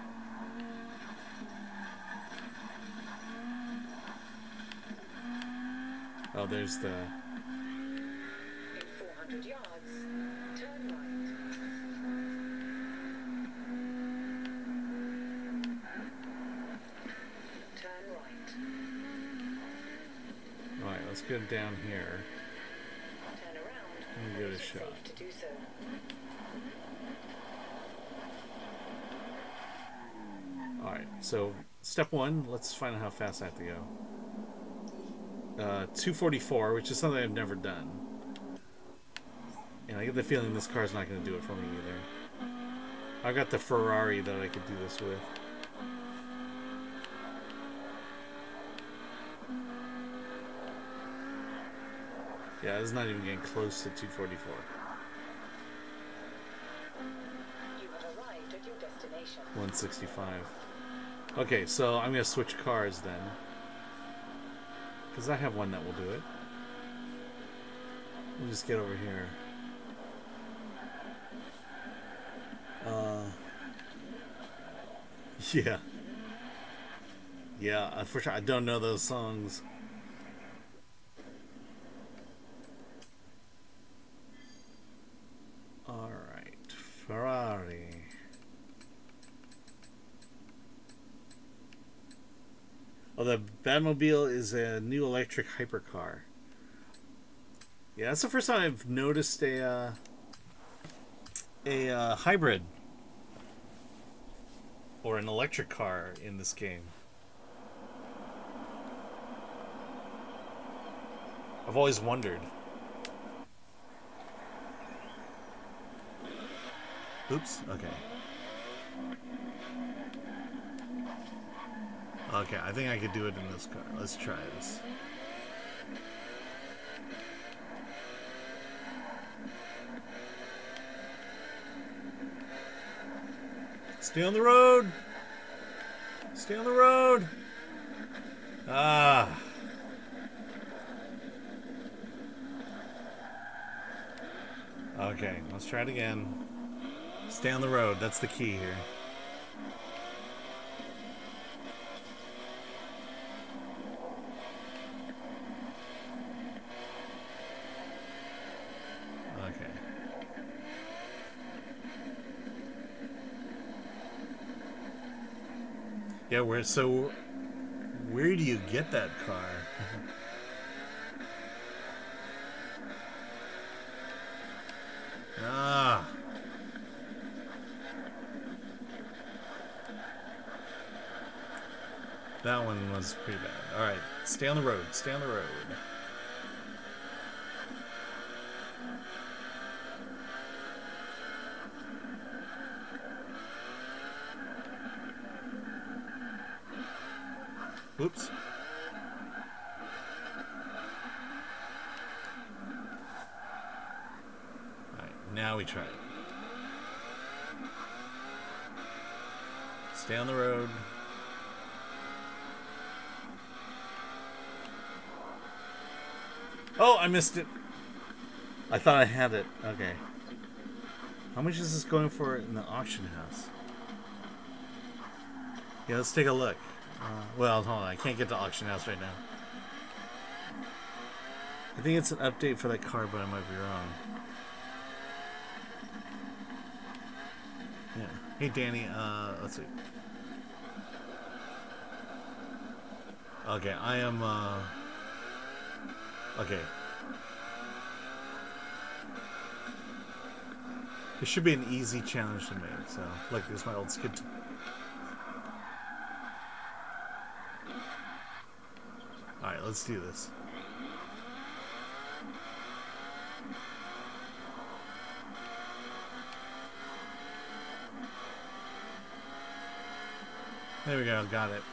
Oh, there's the... In four hundred yards, turn right. Turn right. Alright, let's go down here. Turn around. And give it a shot. Safe to do so. Alright, so step one, let's find out how fast I have to go. Uh, two forty-four, which is something I've never done. And I get the feeling this car's not going to do it for me either. I've got the Ferrari that I could do this with. Yeah, it's not even getting close to two forty-four. You have arrived at your destination. one sixty-five. Okay, so I'm going to switch cars then. Because I have one that will do it. We'll just get over here. Uh, yeah. Yeah, unfortunately, I don't know those songs. Alright, Ferrari. Oh, the Batmobile is a new electric hypercar. Yeah, that's the first time I've noticed a uh, a uh, hybrid or an electric car in this game. I've always wondered. Oops. Okay. Okay, I think I could do it in this car. Let's try this. Stay on the road! Stay on the road! Ah. Okay. Okay, let's try it again. Stay on the road. That's the key here. Okay. Yeah, where so where do you get that car? Ah. That one was pretty bad. Alright, stay on the road. Stay on the road. Oops. Alright, now we try it. Stay on the road. Oh, I missed it. I thought I had it. Okay. How much is this going for in the auction house? Yeah, let's take a look. Uh, well, hold on. I can't get to auction house right now. I think it's an update for that car, but I might be wrong. Yeah. Hey, Danny. Uh, let's see. Okay, I am. Uh, okay. It should be an easy challenge to make. So, look, there's my old skid. Alright, let's do this. There we go, got it.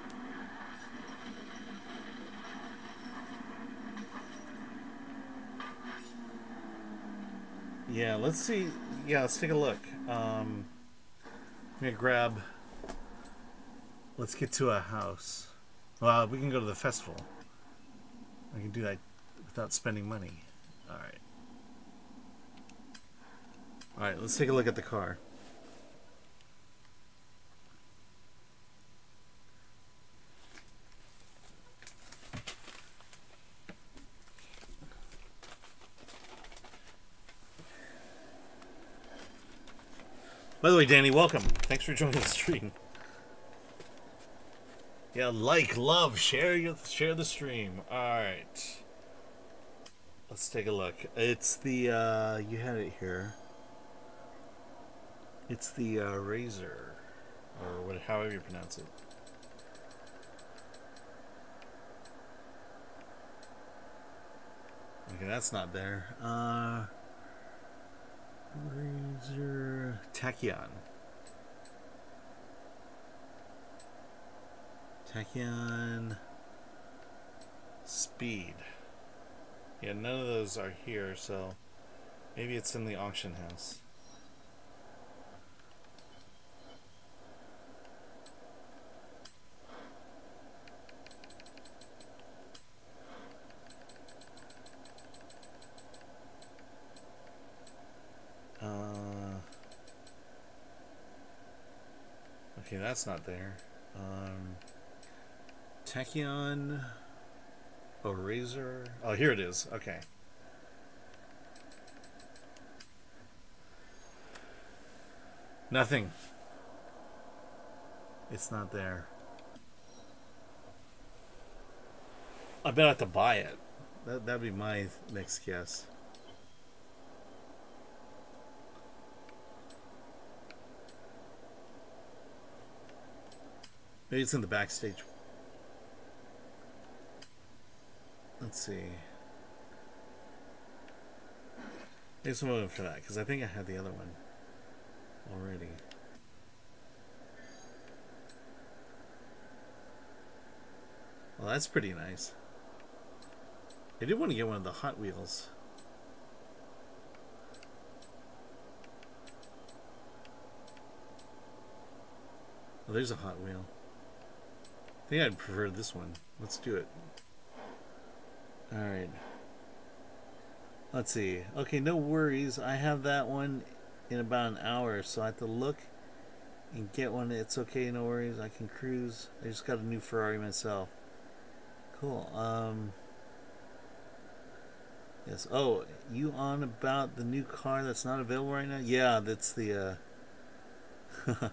Yeah, let's see. Yeah, let's take a look. Um, I'm gonna grab. Let's get to a house. Well, we can go to the festival. I can do that without spending money. Alright. Alright, let's take a look at the car. By the way, Danny, welcome. Thanks for joining the stream. Yeah, like, love, share your, share the stream. All right, let's take a look. It's the uh, you had it here. It's the uh, Razor, or what, however you pronounce it. Okay, that's not there. Uh, Razor Tachyon. Tachyon Speed. Yeah, none of those are here, so maybe it's in the auction house. Uh, okay, that's not there. Um, Tachyon, oh, Razor. Oh, here it is. Okay. Nothing. It's not there. I bet I have to buy it. That that'd be my next guess. Maybe it's in the backstage. Let's see. Maybe I'm moving for that because I think I had the other one already. Well, that's pretty nice. I did want to get one of the Hot Wheels. Oh, there's a Hot Wheel. I think I'd prefer this one. Let's do it. Alright. Let's see. Okay, no worries. I have that one in about an hour, so I have to look and get one. It's okay, no worries. I can cruise. I just got a new Ferrari myself. Cool. Um. Yes. Oh, you on about the new car that's not available right now? Yeah, that's the. Uh...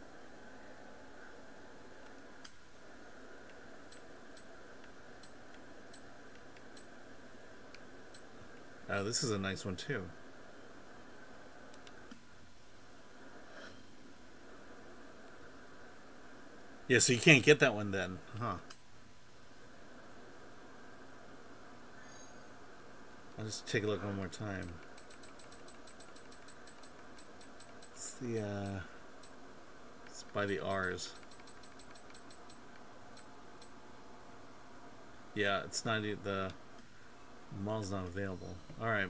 Oh, this is a nice one too. Yeah, so you can't get that one then, huh? I'll just take a look one more time. It's the uh, it's by the R's. Yeah, it's not the model's not available. All right.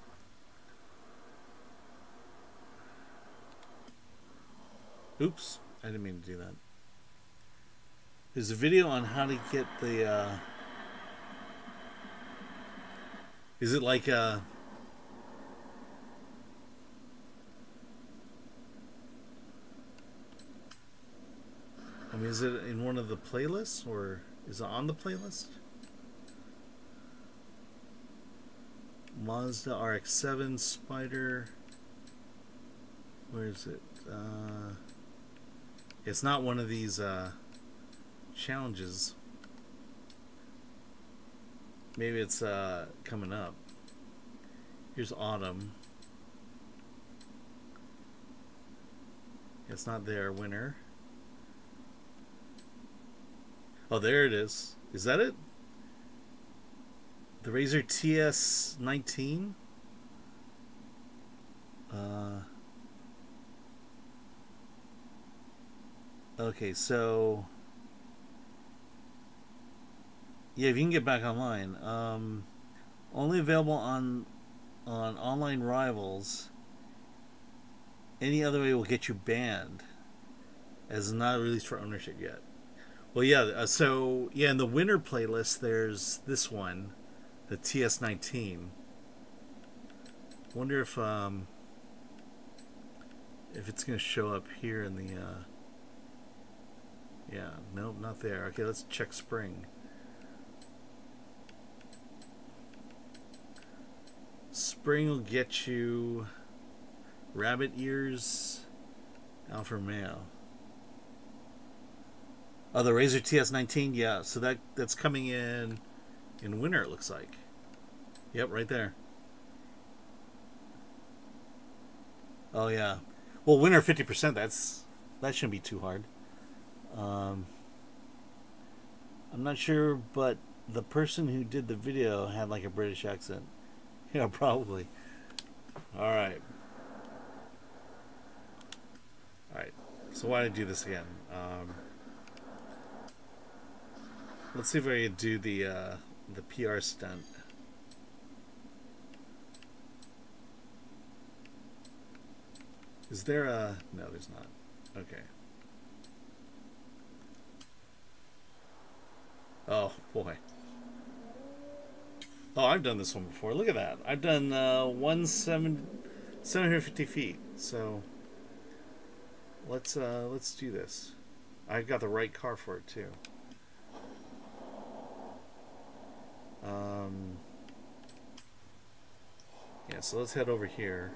Oops, I didn't mean to do that. There's a video on how to get the. Uh, is it like a? I mean, is it in one of the playlists or is it on the playlist? Mazda R X seven Spider. Where is it? Uh, it's not one of these uh, challenges. Maybe it's uh, coming up. Here's Autumn. It's not there. Winner. Oh, there it is. Is that it? The Razor T S nineteen? Uh, okay, so... Yeah, if you can get back online. Um, only available on on online rivals. Any other way will get you banned, as not released for ownership yet. Well, yeah, uh, so, yeah, in the winner playlist, there's this one, the T S nineteen. Wonder if, um, if it's going to show up here in the, uh, yeah, nope, not there. Okay, let's check spring. Spring will get you rabbit ears, Alfa Romeo. Oh, the Razor T S nineteen, yeah. So that that's coming in in winter, it looks like. Yep, right there. Oh yeah. Well, winter fifty percent. That's that shouldn't be too hard. Um, I'm not sure, but the person who did the video had like a British accent. Yeah, probably. All right. All right. So why did I do this again? Um, let's see if I can do the uh, the P R stunt. Is there a... No, there's not. Okay. Oh, boy. Oh, I've done this one before. Look at that. I've done uh, one seven, seven hundred fifty feet. So let's uh, let's do this. I've got the right car for it too. Um, yeah, so let's head over here.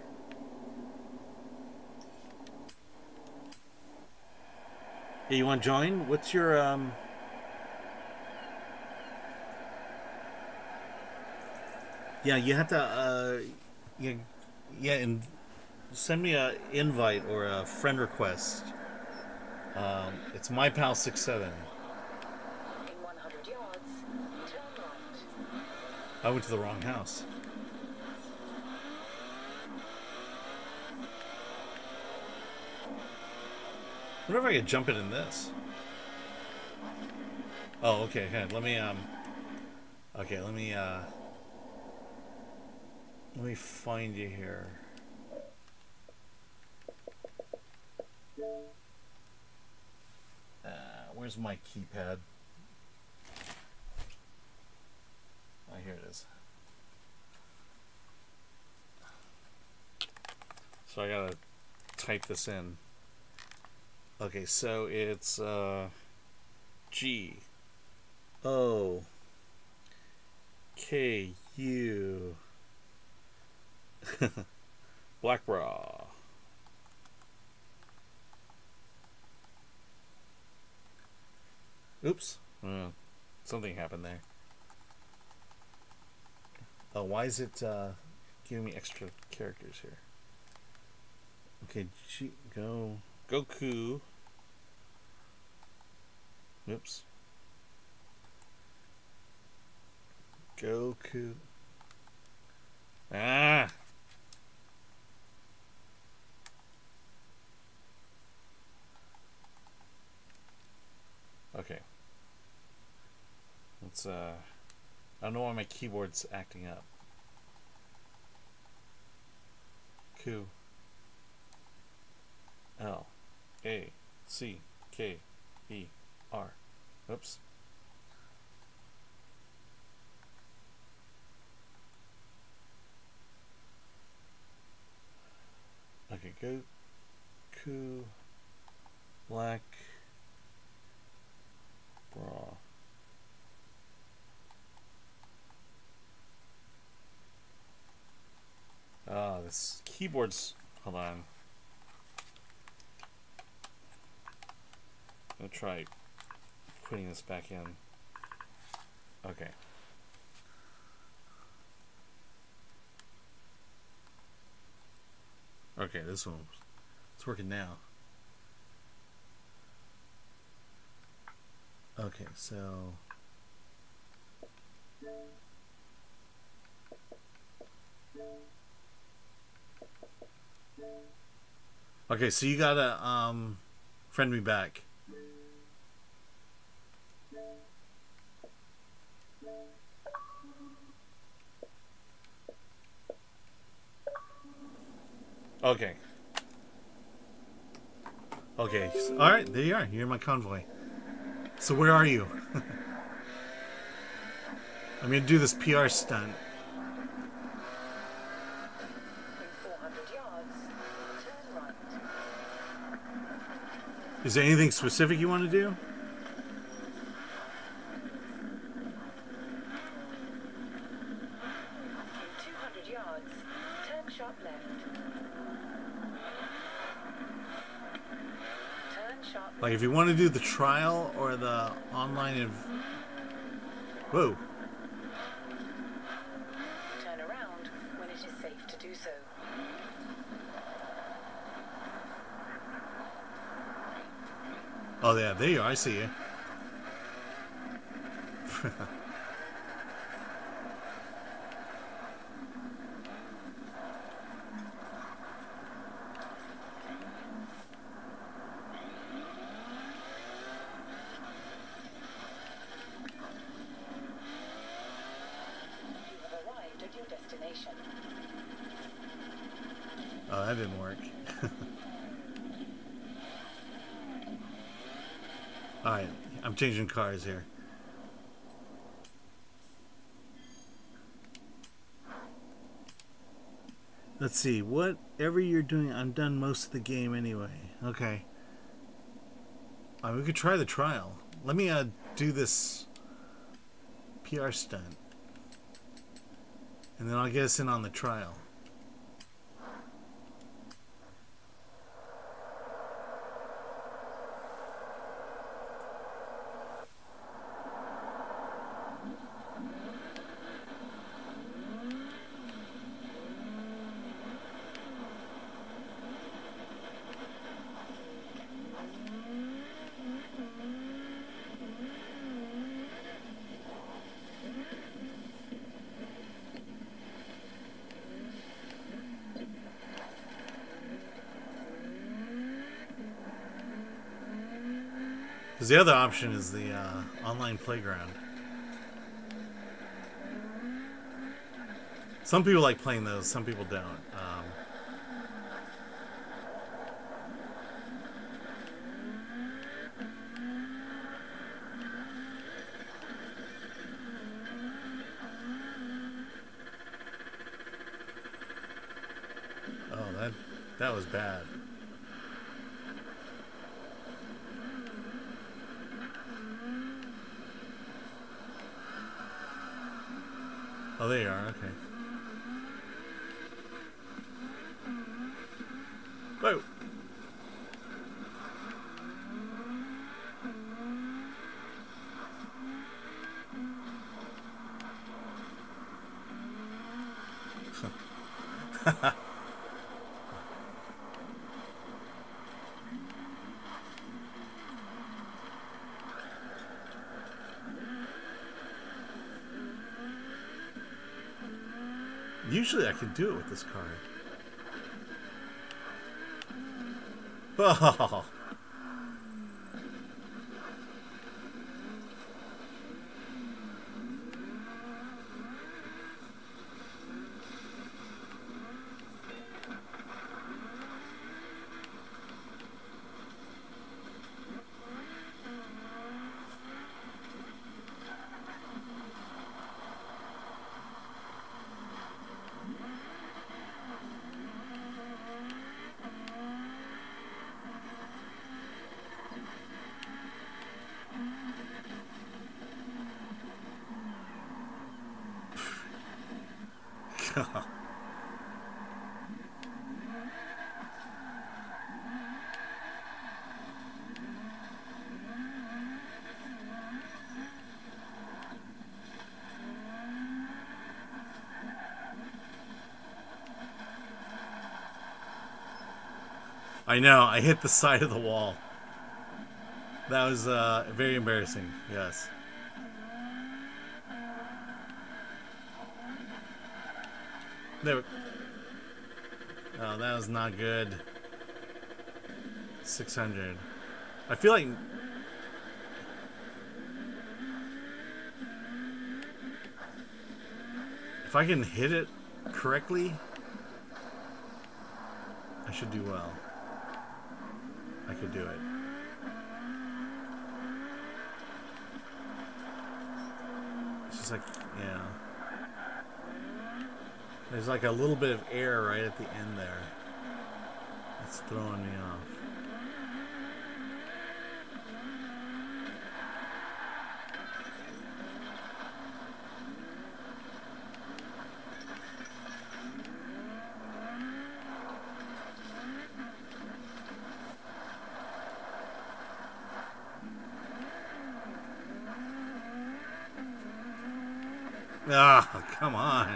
Hey, you want to join? What's your um? Yeah, you have to, uh, yeah, yeah, and send me a invite or a friend request. Um, it's MyPal six seven. In one hundred yards, turn right. I went to the wrong house. I wonder if I could jump it in this. Oh, okay, okay. Let me, um, okay, let me, uh, let me find you here. Uh, where's my keypad? Oh, here it is. So I gotta type this in. Okay, so it's uh, G O K U Black Bra. Oops. Uh, something happened there. Oh, why is it uh, giving me extra characters here? Okay, G go Goku. Oops. Goku. Ah. Okay. Let's uh I don't know why my keyboard's acting up. Q L A C K E R. Oops. Okay, go Goku Black Bra. Oh, this keyboard's... Hold on. I'll try putting this back in. Okay. Okay, this one, it's working now. Okay, so... Okay, so you gotta um, friend me back. Okay. Okay. All right. There you are. You're in my convoy. So where are you? I'm gonna do this P R stunt. Is there anything specific you want to do? two hundred yards, turn sharp left. Turn sharp left. Like if you want to do the trial or the online of... Whoa. Turn around when it is safe to do so. Oh yeah, there you are. I see you. Oh, that didn't work. Alright, I'm changing cars here. Let's see, whatever you're doing, I'm done most of the game anyway. Okay. Uh, we could try the trial. Let me uh, do this P R stunt. And then I'll get us in on the trial. Because the other option is the uh, online playground. Some people like playing those, some people don't. Um, oh, that That was bad. Oh, there you are. Okay. Whoa. Usually I can do it with this car. Oh. I know, I hit the side of the wall. That was uh, very embarrassing, yes. There. Oh, that was not good. six hundred. I feel like... if I can hit it correctly, I should do well. I could do it. It's just like, yeah. There's like a little bit of air right at the end there. That's throwing me off. Ah, oh, come on.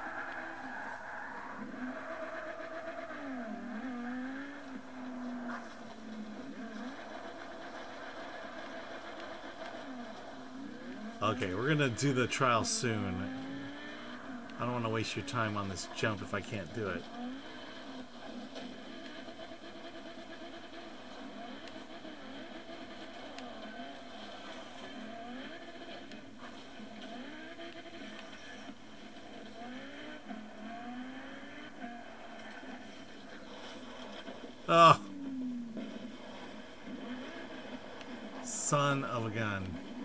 Okay, we're gonna do the trial soon. I don't want to waste your time on this jump if I can't do it. Oh, son of a gun.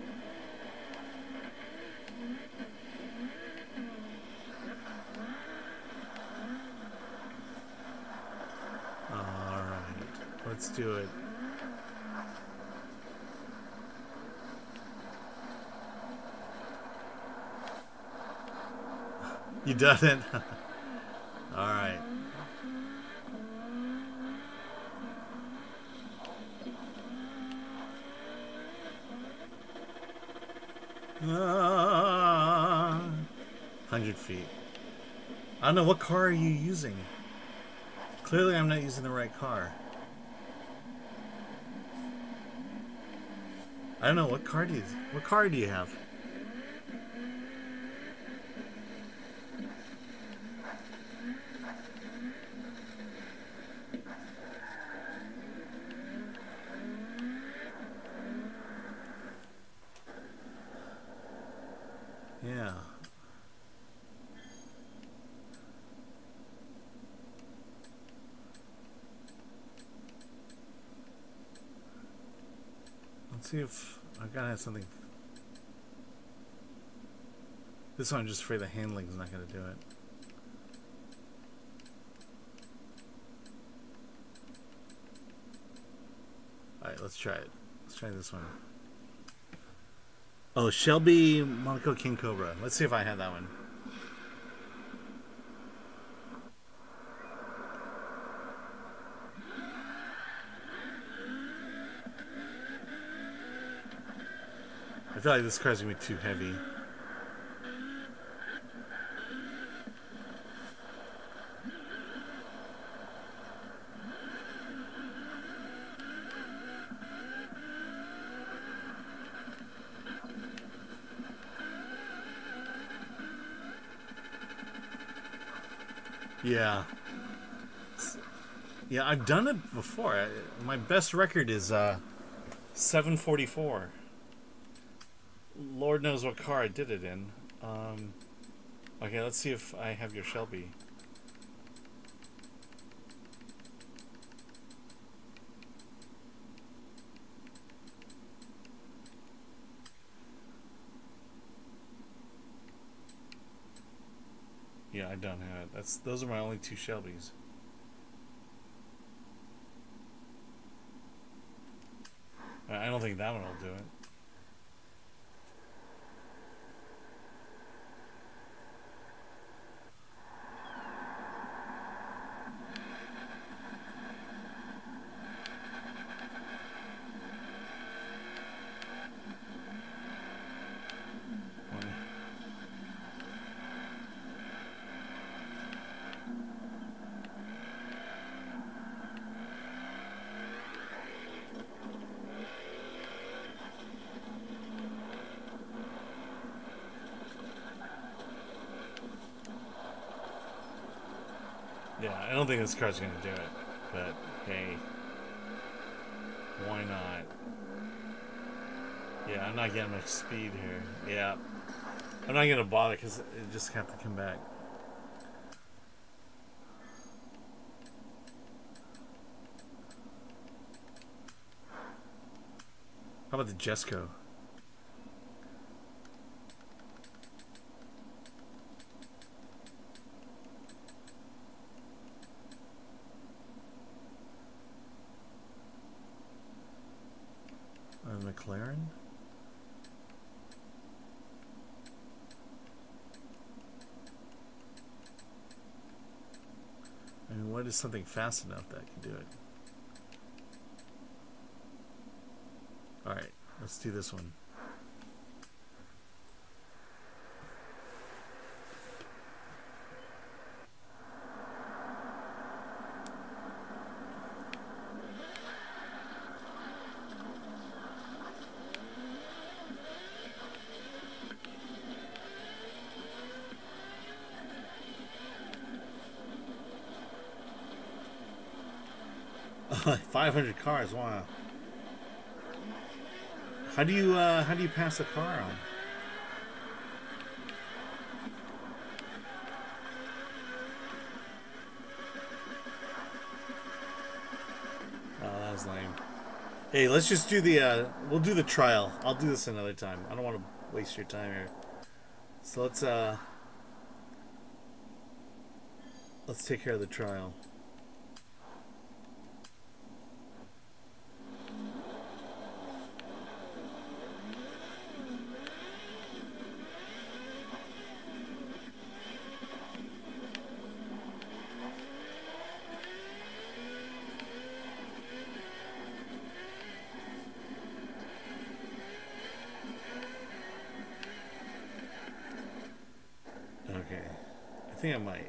All right, let's do it. You done it? All right. Uh, one hundred feet. I don't know, what car are you using? Clearly I'm not using the right car. I don't know, what car do you what car do you have? Yeah. Let's see if I've got to have something. This one I'm just afraid the handling's not going to do it. Alright, let's try it. Let's try this one. Oh, Shelby Monaco King Cobra. Let's see if I have that one. I feel like this car's gonna be too heavy. Yeah. Yeah, I've done it before. My best record is uh, seven forty-four. Lord knows what car I did it in. Um, okay, let's see if I have your Shelby. Yeah, I don't have it. That's those are my only two Shelbys. I don't think that one will do it. Yeah, I don't think this car's gonna do it, but hey, why not? Yeah, I'm not getting much speed here. Yeah, I'm not gonna bother because it just have to come back. How about the Jesco? A McLaren? I mean, what is something fast enough that can do it? Alright, let's do this one. five hundred cars, wow. How do you uh, how do you pass a car on? Oh, that was lame. Hey, let's just do the uh, we'll do the trial. I'll do this another time. I don't want to waste your time here. So let's uh let's take care of the trial. Okay, I think I might.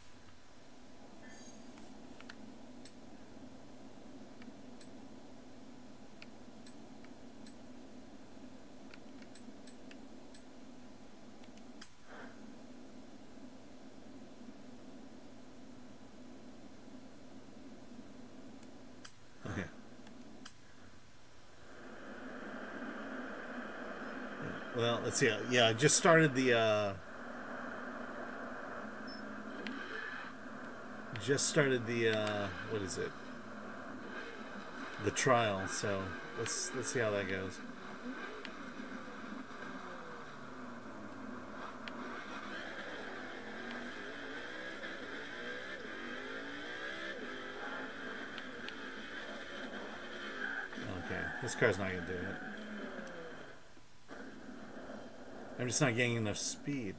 Okay. Well, let's see. Yeah, I just started the uh just started the uh what is it? The trial, so let's let's see how that goes. Okay. This car's not gonna do it. I'm just not getting enough speed.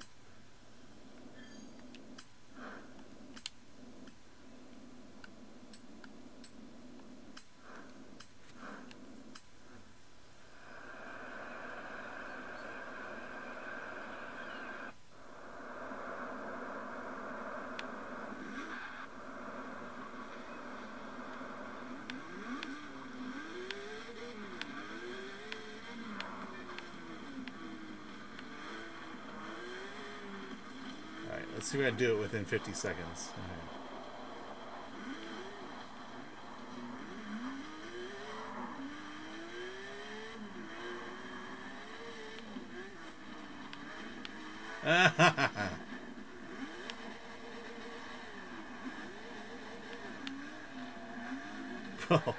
Let's see if I do it within fifty seconds. Right. Oh.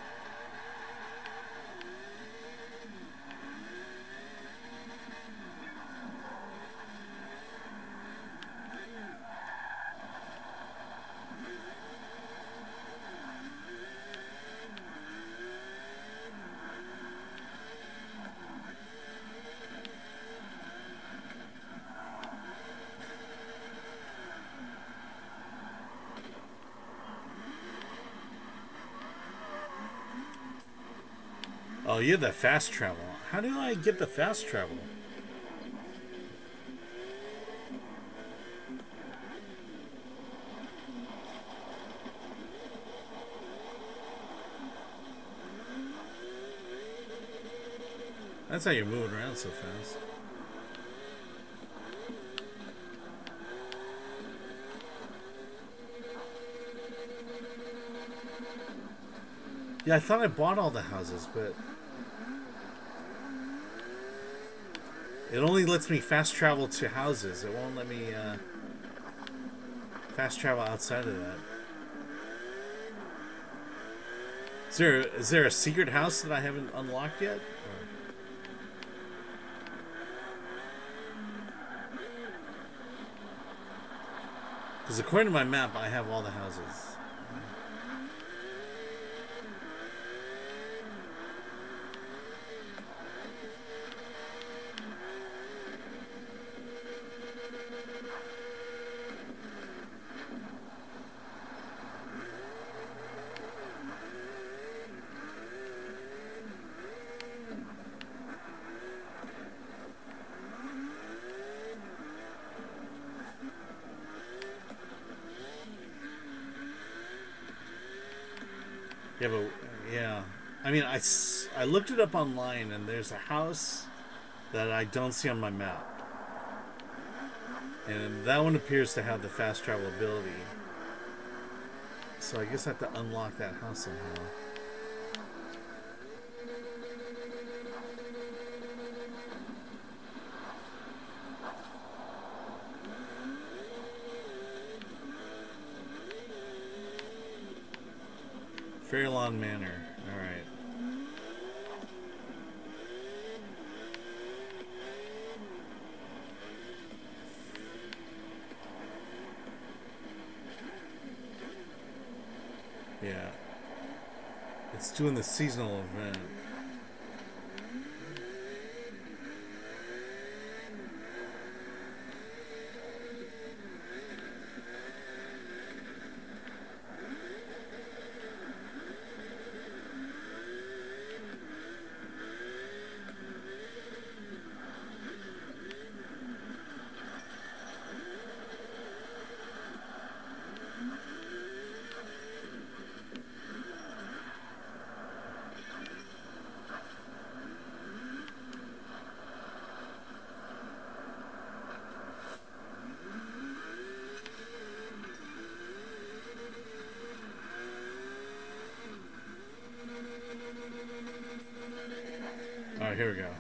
Oh, you have that fast travel. How do I get the fast travel? That's how you're moving around so fast. Yeah, I thought I bought all the houses, but it only lets me fast travel to houses. It won't let me uh, fast travel outside of that. Is there is there a secret house that I haven't unlocked yet? Because according to my map, I have all the houses. Yeah, but, yeah. I mean, I, I looked it up online, and there's a house that I don't see on my map. And that one appears to have the fast travel ability. So I guess I have to unlock that house somehow. Fairlawn Manor. Alright. Yeah. It's doing the seasonal event. Alright, here we go.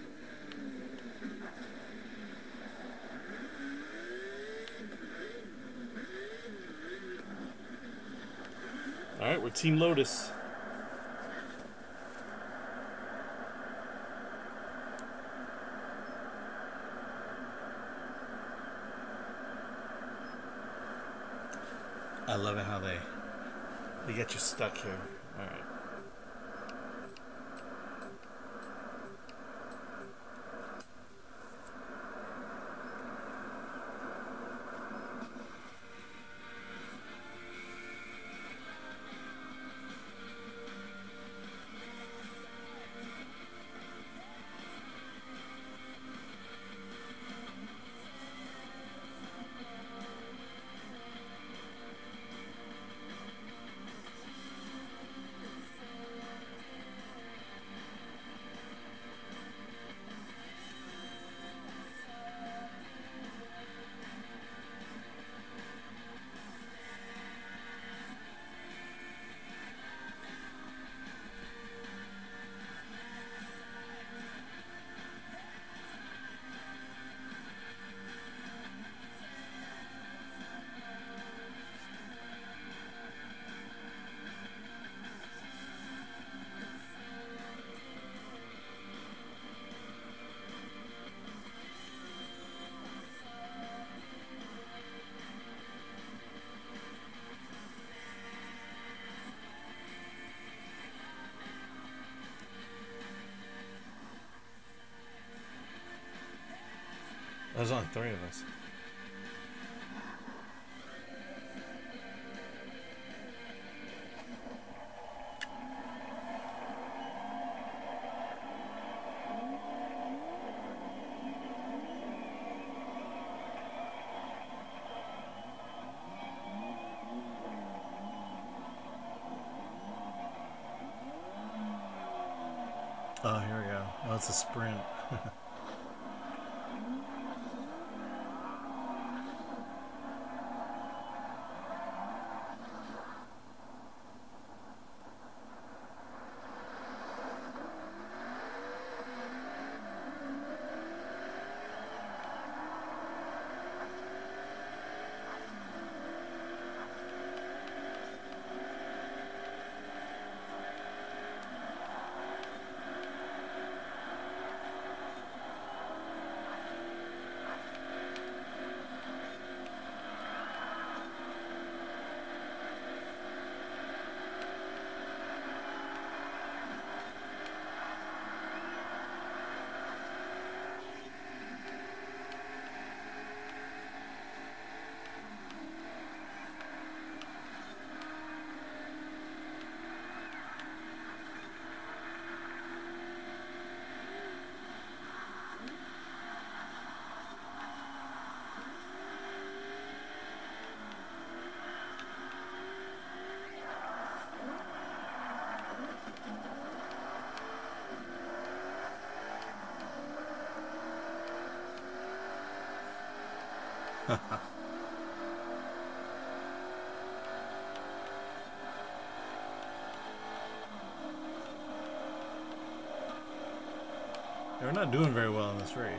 Alright, we're Team Lotus. I love it how they they get you stuck here. Alright. only three of us. Oh, here we go. Oh, it's a sprint. They're not doing very well in this race.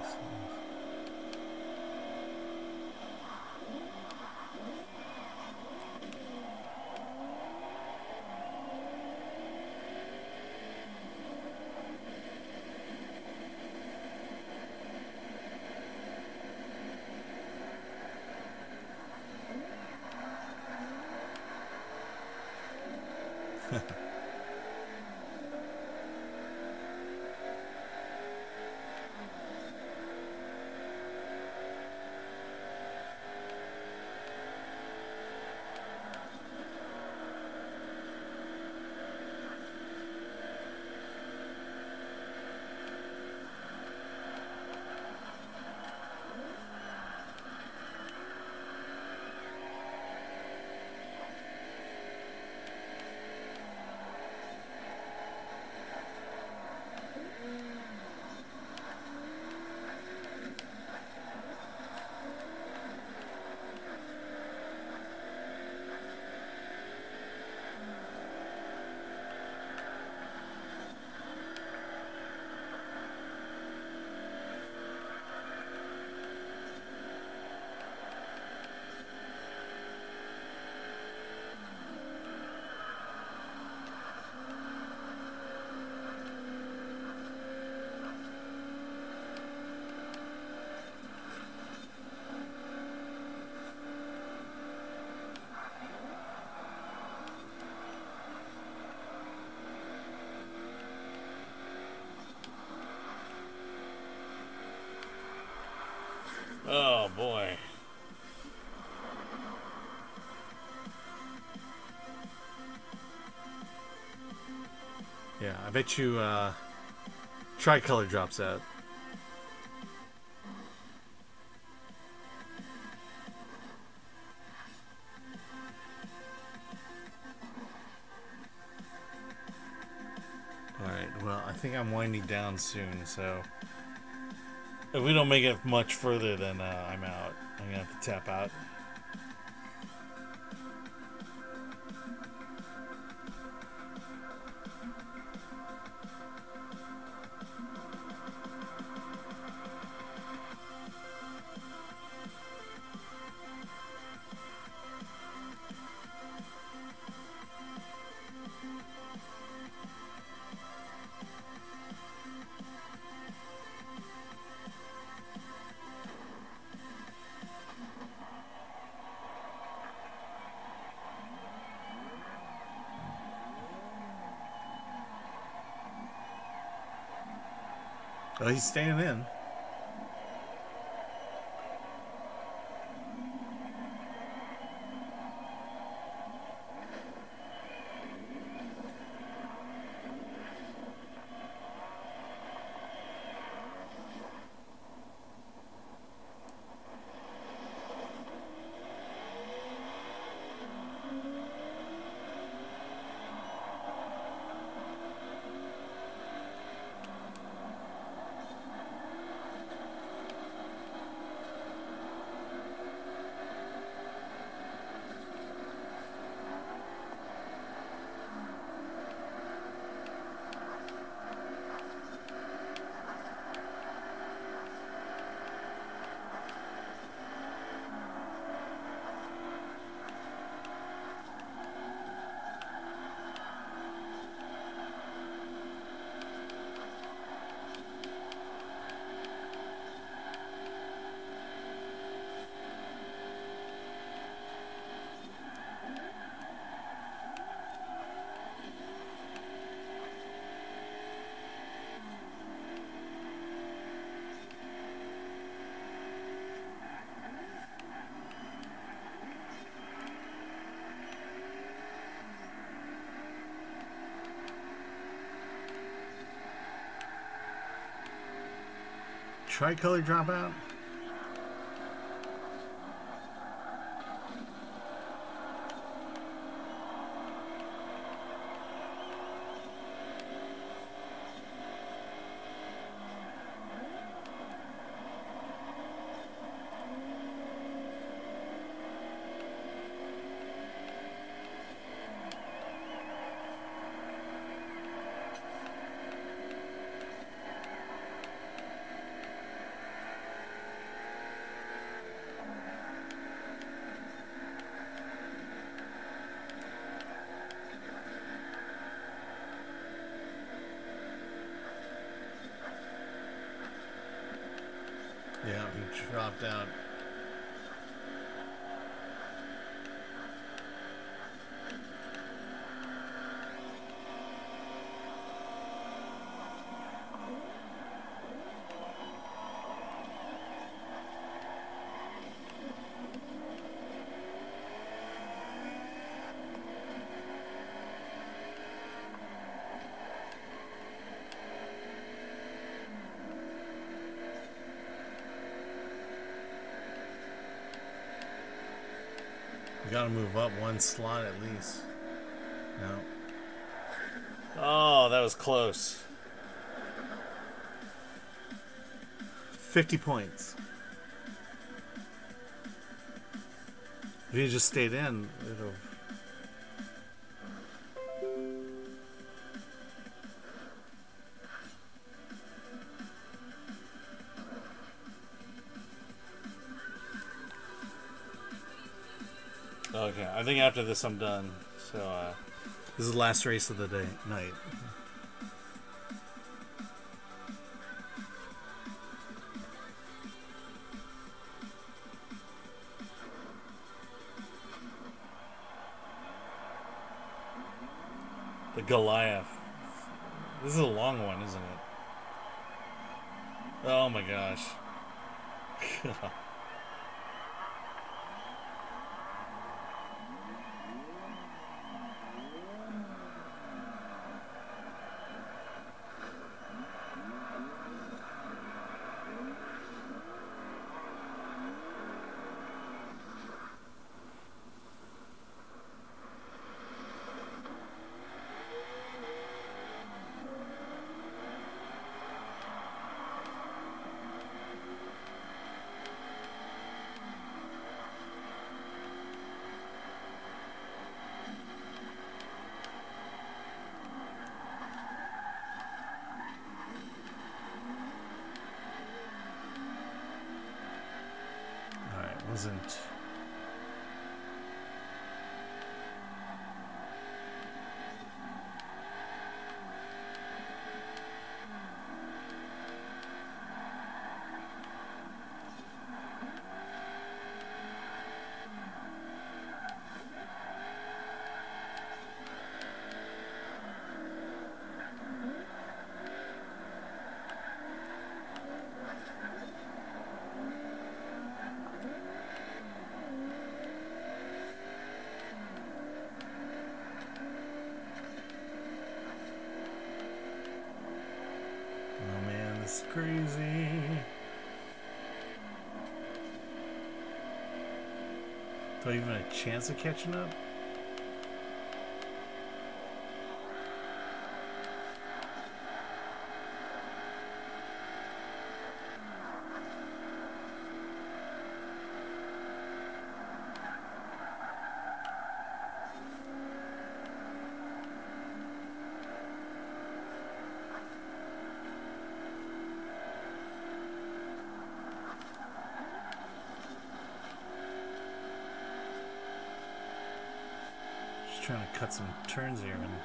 Oh boy. Yeah, I bet you uh, Tricolor drops out. Alright, well, I think I'm winding down soon, so if we don't make it much further, then uh, I'm out. I'm gonna have to tap out. Oh, he's staying in. tricolor drop out? Yeah, he dropped out. You gotta move up one slot at least. No. Oh, that was close. fifty points. If you just stayed in, it'll... Okay, I think after this I'm done. So, uh, This is the last race of the day, night. the Goliath. This is a long one, isn't it? Oh my gosh. Wasn't... crazy. Do I even have a chance of catching up? Trying to cut some turns here and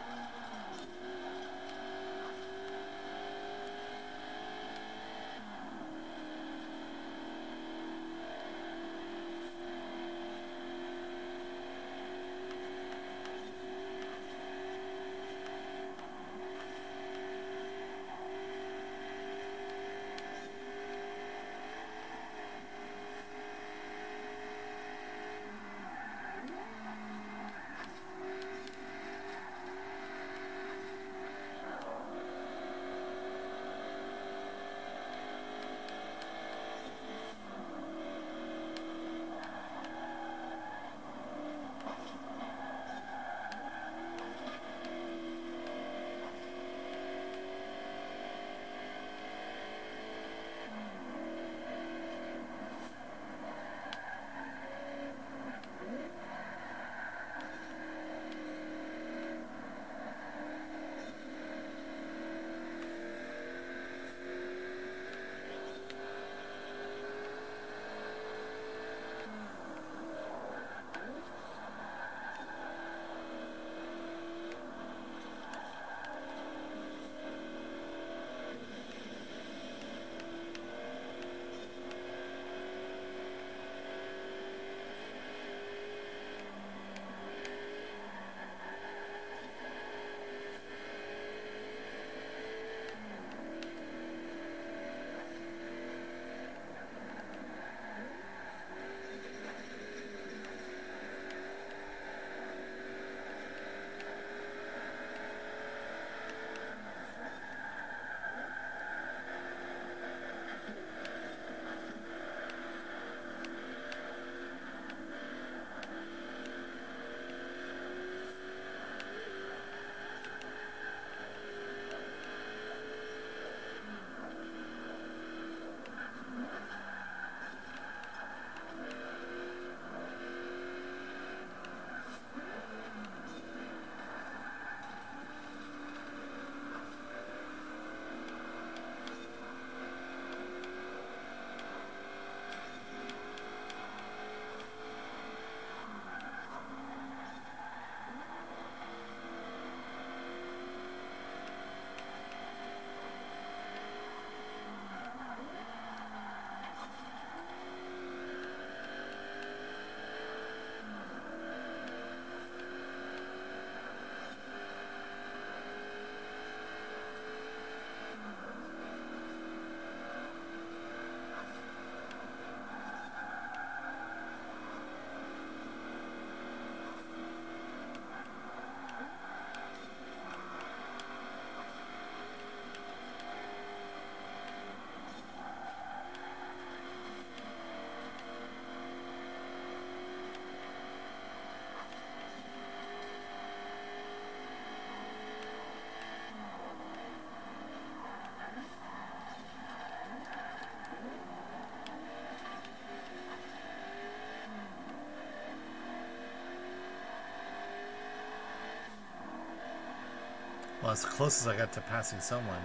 Well, it's the closest I got to passing someone.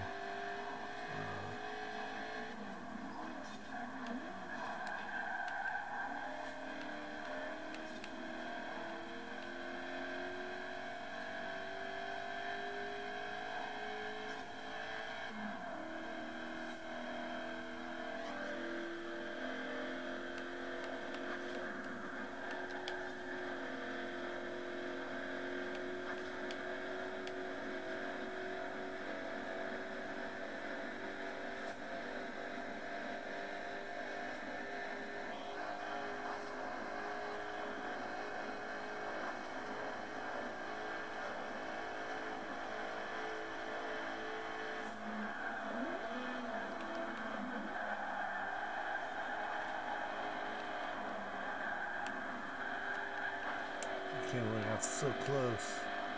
I can't believe that's so close.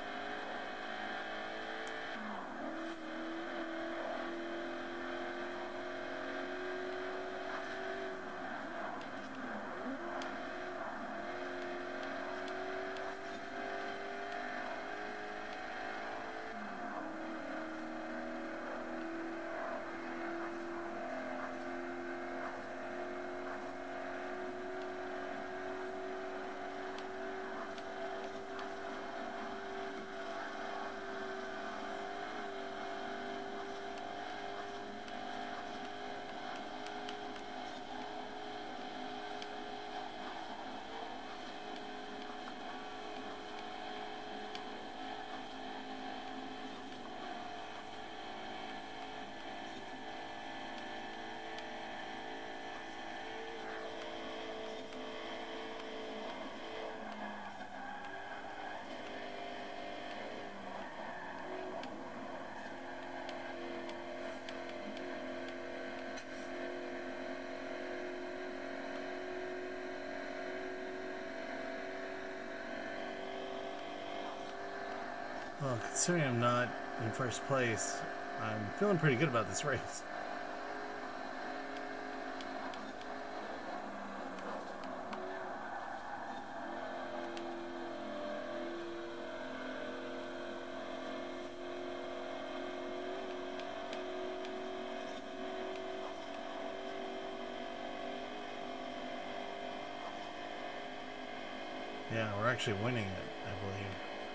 Well, considering I'm not in first place, I'm feeling pretty good about this race. Yeah, we're actually winning it, I believe.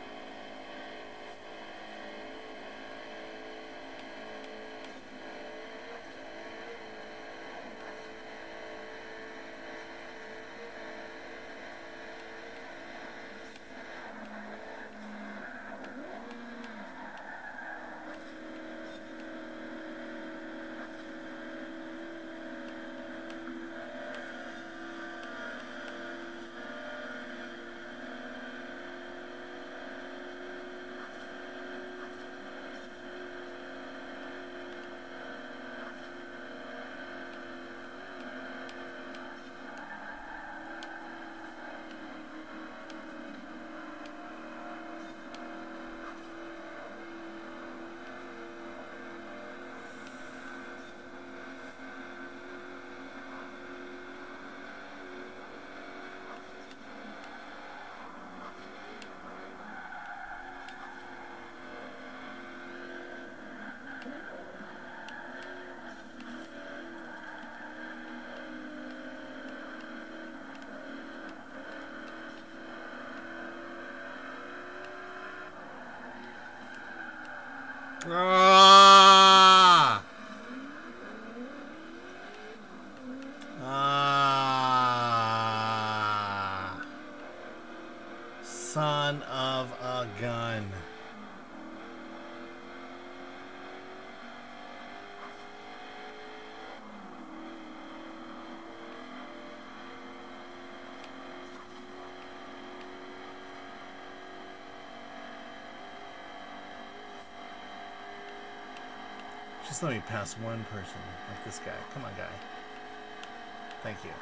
Ah! Ah! Son of a gun. Just let me pass one person, like this guy. Come on, guy. Thank you.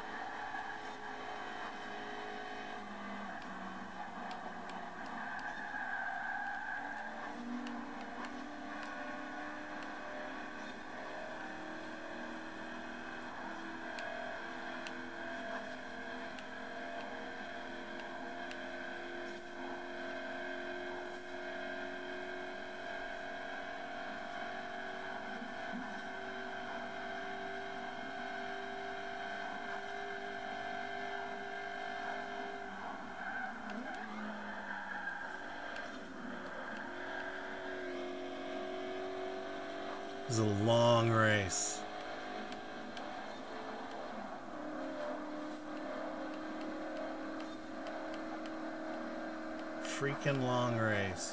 This is a long race. Freaking long race.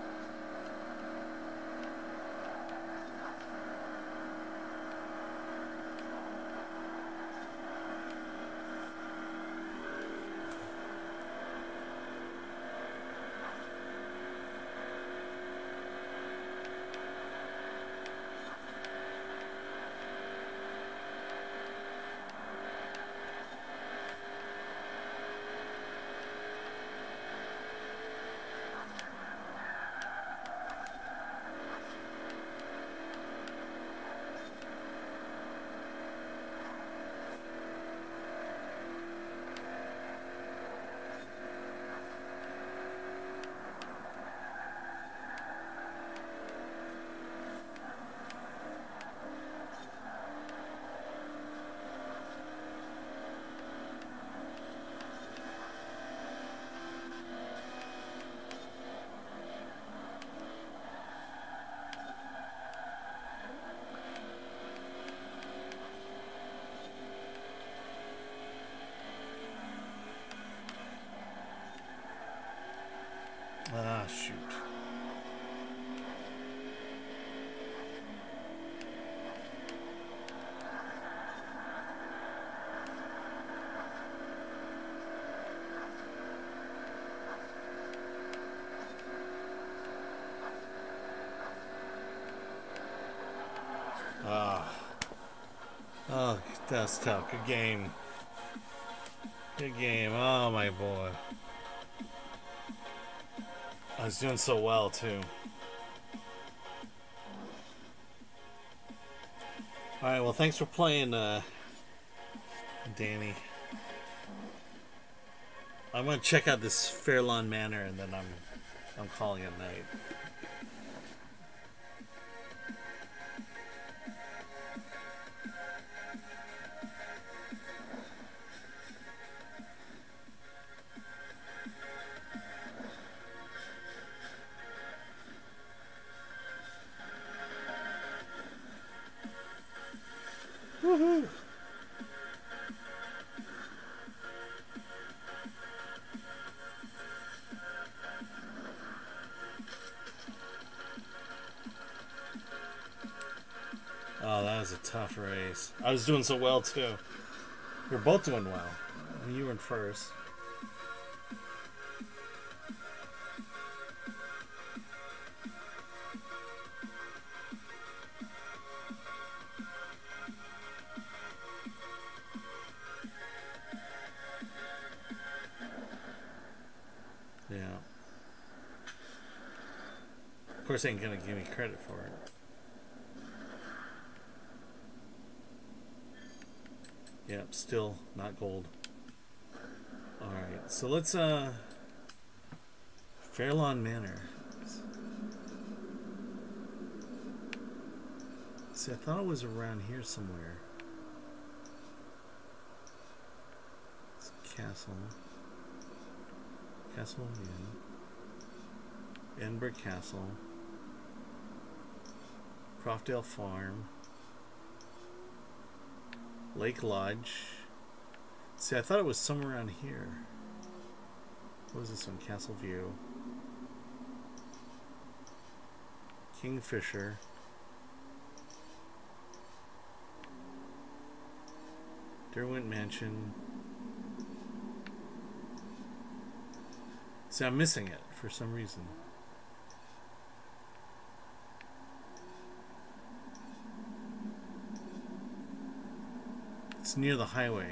Ah, shoot. Ah. Oh, that's tough. Good game. Good game. Oh, my boy. I was doing so well, too. Alright, well, thanks for playing, uh, Danny. I'm gonna check out this Fairlawn Manor, and then I'm, I'm calling it night. Woohoo! Oh, that was a tough race. I was doing so well, too. We were both doing well. You were in first. Yeah. Of course, they ain't gonna give me credit for it. Yep, still not gold. Alright, so let's, uh... Fairlawn Manor. See, I thought it was around here somewhere. It's a castle. Castle Inn. Edinburgh Castle. Croftdale Farm. Lake Lodge. See, I thought it was somewhere around here. What was this one? Castle View. Kingfisher. Derwent Mansion. See, I'm missing it for some reason. It's near the highway.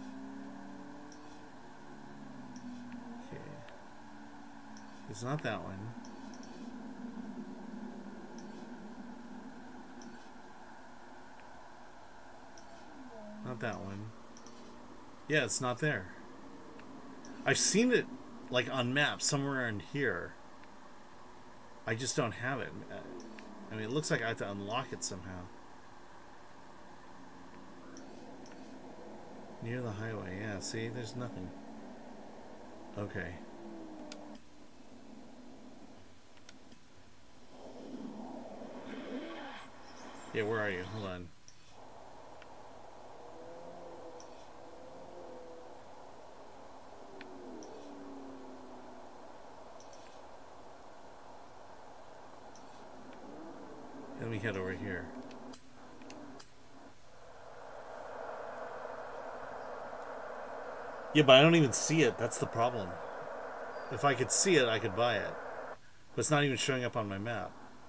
Okay. It's not that one. Not that one. Yeah, it's not there. I've seen it like on maps somewhere in here. I just don't have it. I mean, it looks like I have to unlock it somehow. Near the highway, yeah, see, there's nothing. Okay. Yeah, where are you? Hold on. Let me head over here. Yeah, but I don't even see it. That's the problem. If I could see it, I could buy it. But it's not even showing up on my map.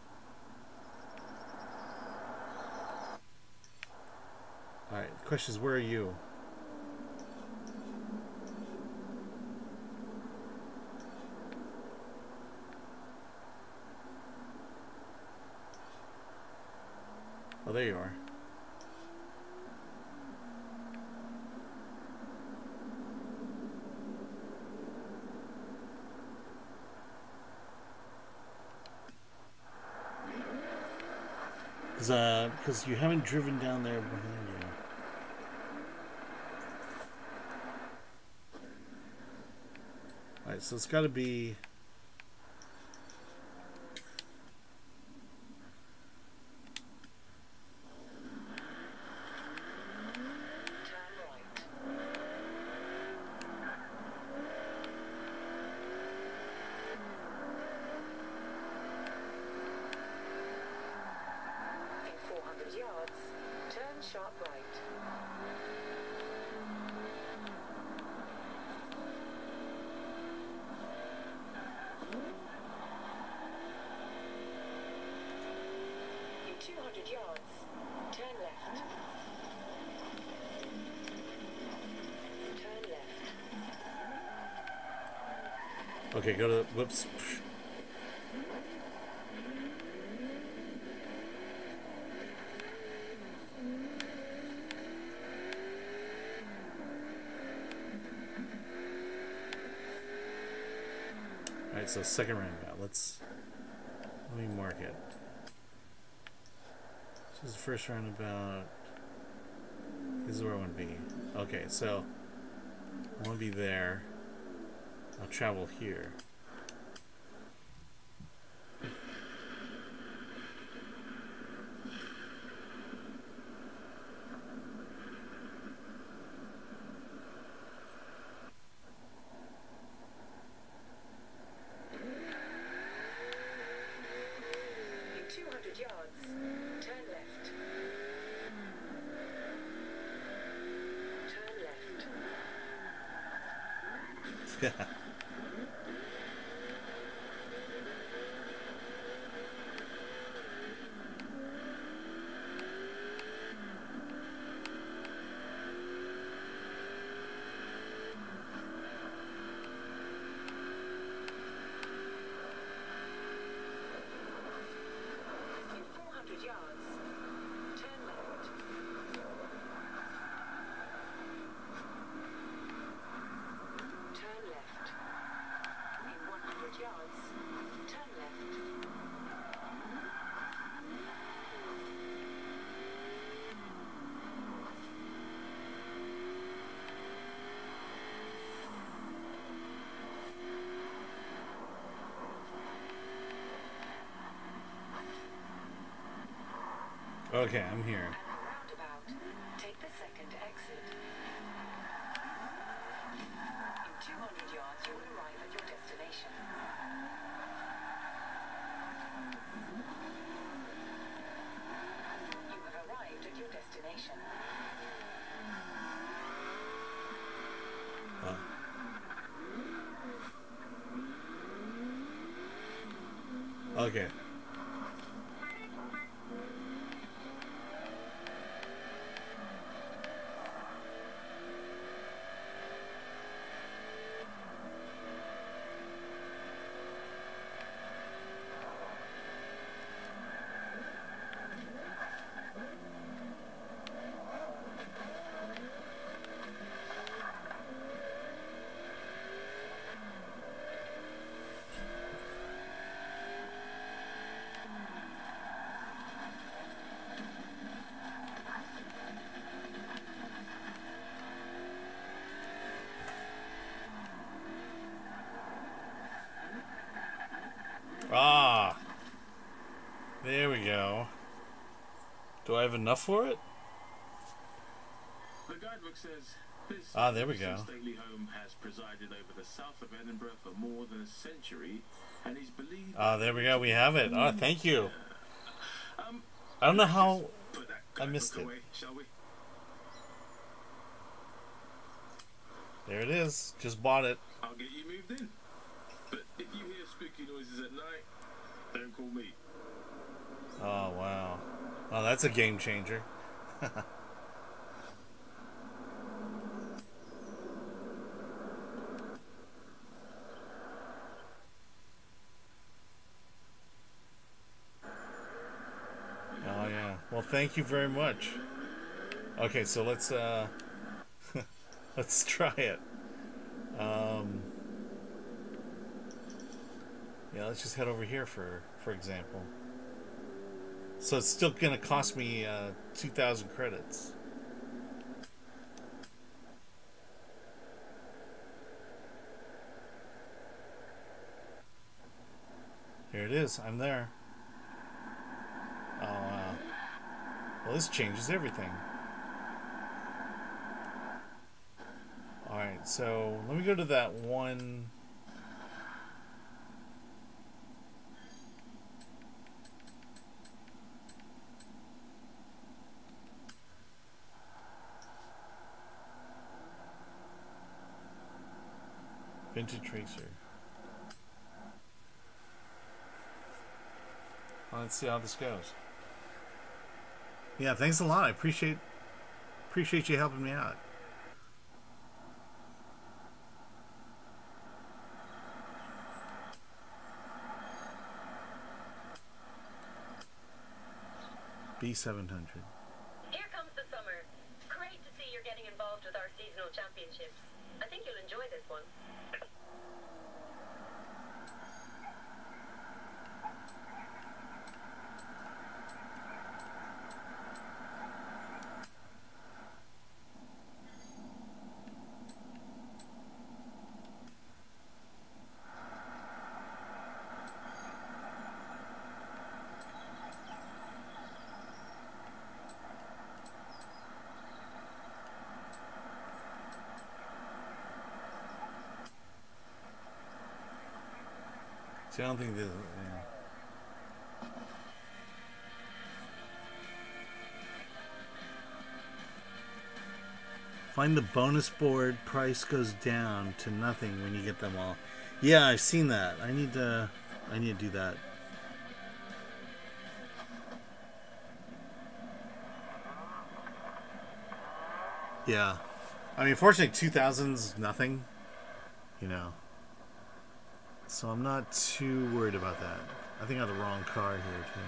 Alright, the question is, where are you? Oh, there you are. Because uh, because you haven't driven down there behind you. Alright, so it's got to be... Okay, go to... Whoops. Alright, so second roundabout. Let's... Let me mark it. This is the first roundabout. This is where I want to be. Okay, so... I want to be there. I'll travel here. In two hundred yards, turn left. Turn left. Okay, I'm here. At the roundabout, take the second exit. In two hundred yards, you will arrive at your destination. You have arrived at your destination. Oh. Okay. Ah, there we go. Do I have enough for it? The guidebook says this Ah, there we go. stately home has presided over the south of Edinburgh for more than a century, and is believed. Ah, there we go. We have it. Ah, thank you. Um, I don't know how put that I missed it. away, shall we? There it is. Just bought it. I'll get you moved in. But if you hear spooky noises at night, don't call me. Oh, wow. Oh, that's a game changer. Oh, yeah. Well, thank you very much. Okay, so let's, uh... let's try it. Um... Yeah, let's just head over here for, for example. So it's still going to cost me uh, two thousand credits. Here it is. I'm there. Oh, wow. Well, this changes everything. Alright, so let me go to that one... Vintage Tracer. Well, let's see how this goes. Yeah, thanks a lot. I appreciate appreciate you helping me out. B seven hundred. Here comes the summer. Great to see you're getting involved with our seasonal championships. I think you'll enjoy this one. See, I don't think this. Yeah. Find the bonus board. Price goes down to nothing when you get them all. Yeah, I've seen that. I need to. I need to do that. Yeah, I mean, fortunately, two thousand's nothing. You know. So I'm not too worried about that. I think I have the wrong car here too.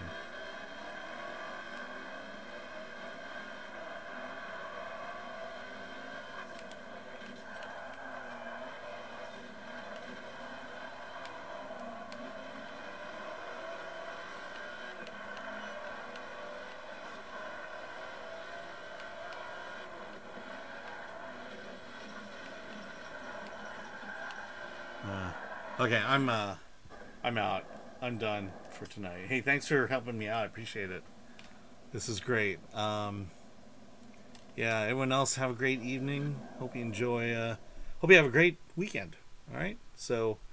Okay, I'm uh, I'm out. I'm done for tonight. Hey, thanks for helping me out. I appreciate it. This is great. Um, yeah, everyone else have a great evening. Hope you enjoy. Uh, hope you have a great weekend. All right. So